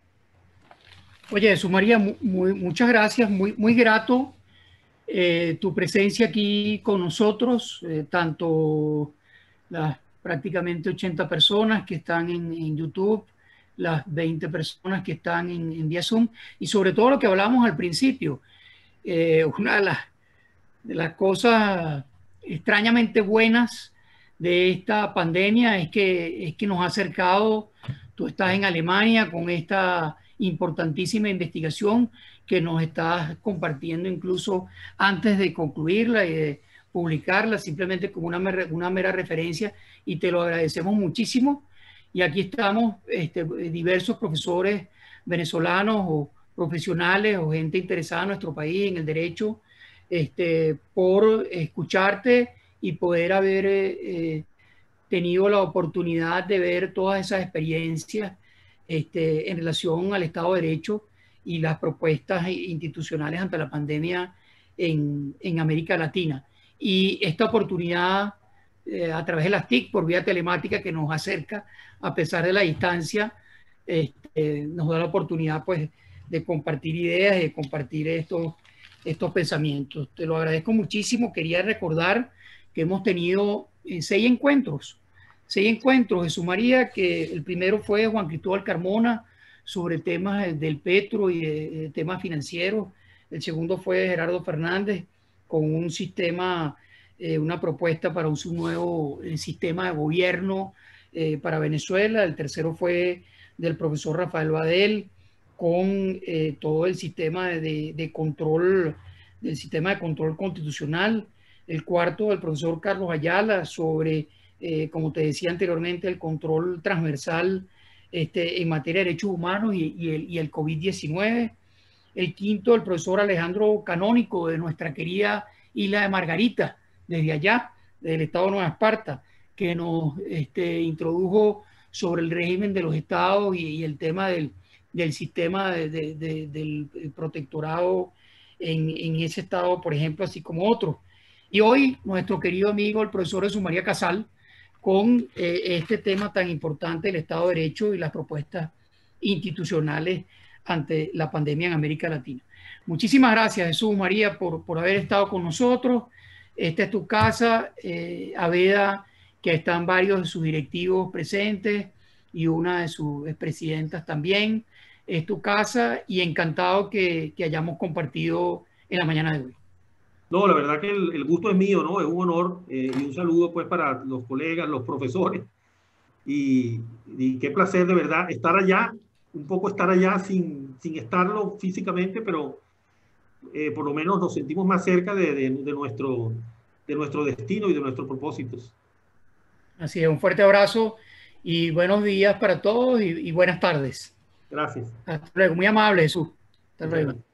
Oye, Jesús María, muchas gracias, muy grato tu presencia aquí con nosotros, tanto las prácticamente 80 personas que están en YouTube, las 20 personas que están en vía Zoom, y sobre todo lo que hablábamos al principio, una de las cosas extrañamente buenas de esta pandemia es que nos ha acercado. Tú estás en Alemania con esta importantísima investigación que nos estás compartiendo incluso antes de concluirla y de publicarla, simplemente como una mera referencia, y te lo agradecemos muchísimo. Y aquí estamos diversos profesores venezolanos o profesionales o gente interesada en nuestro país, en el derecho, por escucharte y poder haber tenido la oportunidad de ver todas esas experiencias en relación al Estado de Derecho y las propuestas institucionales ante la pandemia en América Latina. Y esta oportunidad a través de las TIC por vía telemática que nos acerca a pesar de la distancia, nos da la oportunidad pues de compartir ideas, de compartir estos pensamientos. Te lo agradezco muchísimo. Quería recordar que hemos tenido 6 encuentros, Jesús María, que el primero fue Juan Cristóbal Carmona sobre temas del petro y de temas financieros. El segundo fue Gerardo Fernández con un sistema, una propuesta para un nuevo sistema de gobierno para Venezuela. El tercero fue del profesor Rafael Badel con todo el sistema de control, del sistema de control constitucional. El cuarto del profesor Carlos Ayala sobre, como te decía anteriormente, el control transversal en materia de derechos humanos y el COVID-19. El quinto, el profesor Alejandro Canónico de nuestra querida isla de Margarita, desde allá, del estado de Nueva Esparta, que nos introdujo sobre el régimen de los estados y el tema del sistema del protectorado en ese estado, por ejemplo, así como otros. Y hoy nuestro querido amigo, el profesor Jesús María Casal, con este tema tan importante del Estado de Derecho y las propuestas institucionales ante la pandemia en América Latina. Muchísimas gracias, Jesús María, por haber estado con nosotros. Esta es tu casa, Aveda, que están varios de sus directivos presentes y una de sus expresidentas también. Es tu casa y encantado que hayamos compartido en la mañana de hoy. No, la verdad que el gusto es mío, ¿no? Es un honor y un saludo pues para los colegas, los profesores y qué placer de verdad estar allá, un poco estar allá sin estarlo físicamente, pero por lo menos nos sentimos más cerca de nuestro destino y de nuestros propósitos. Así es, un fuerte abrazo y buenos días para todos y buenas tardes. Gracias. Hasta luego, muy amable Jesús. Hasta Muchas luego. gracias.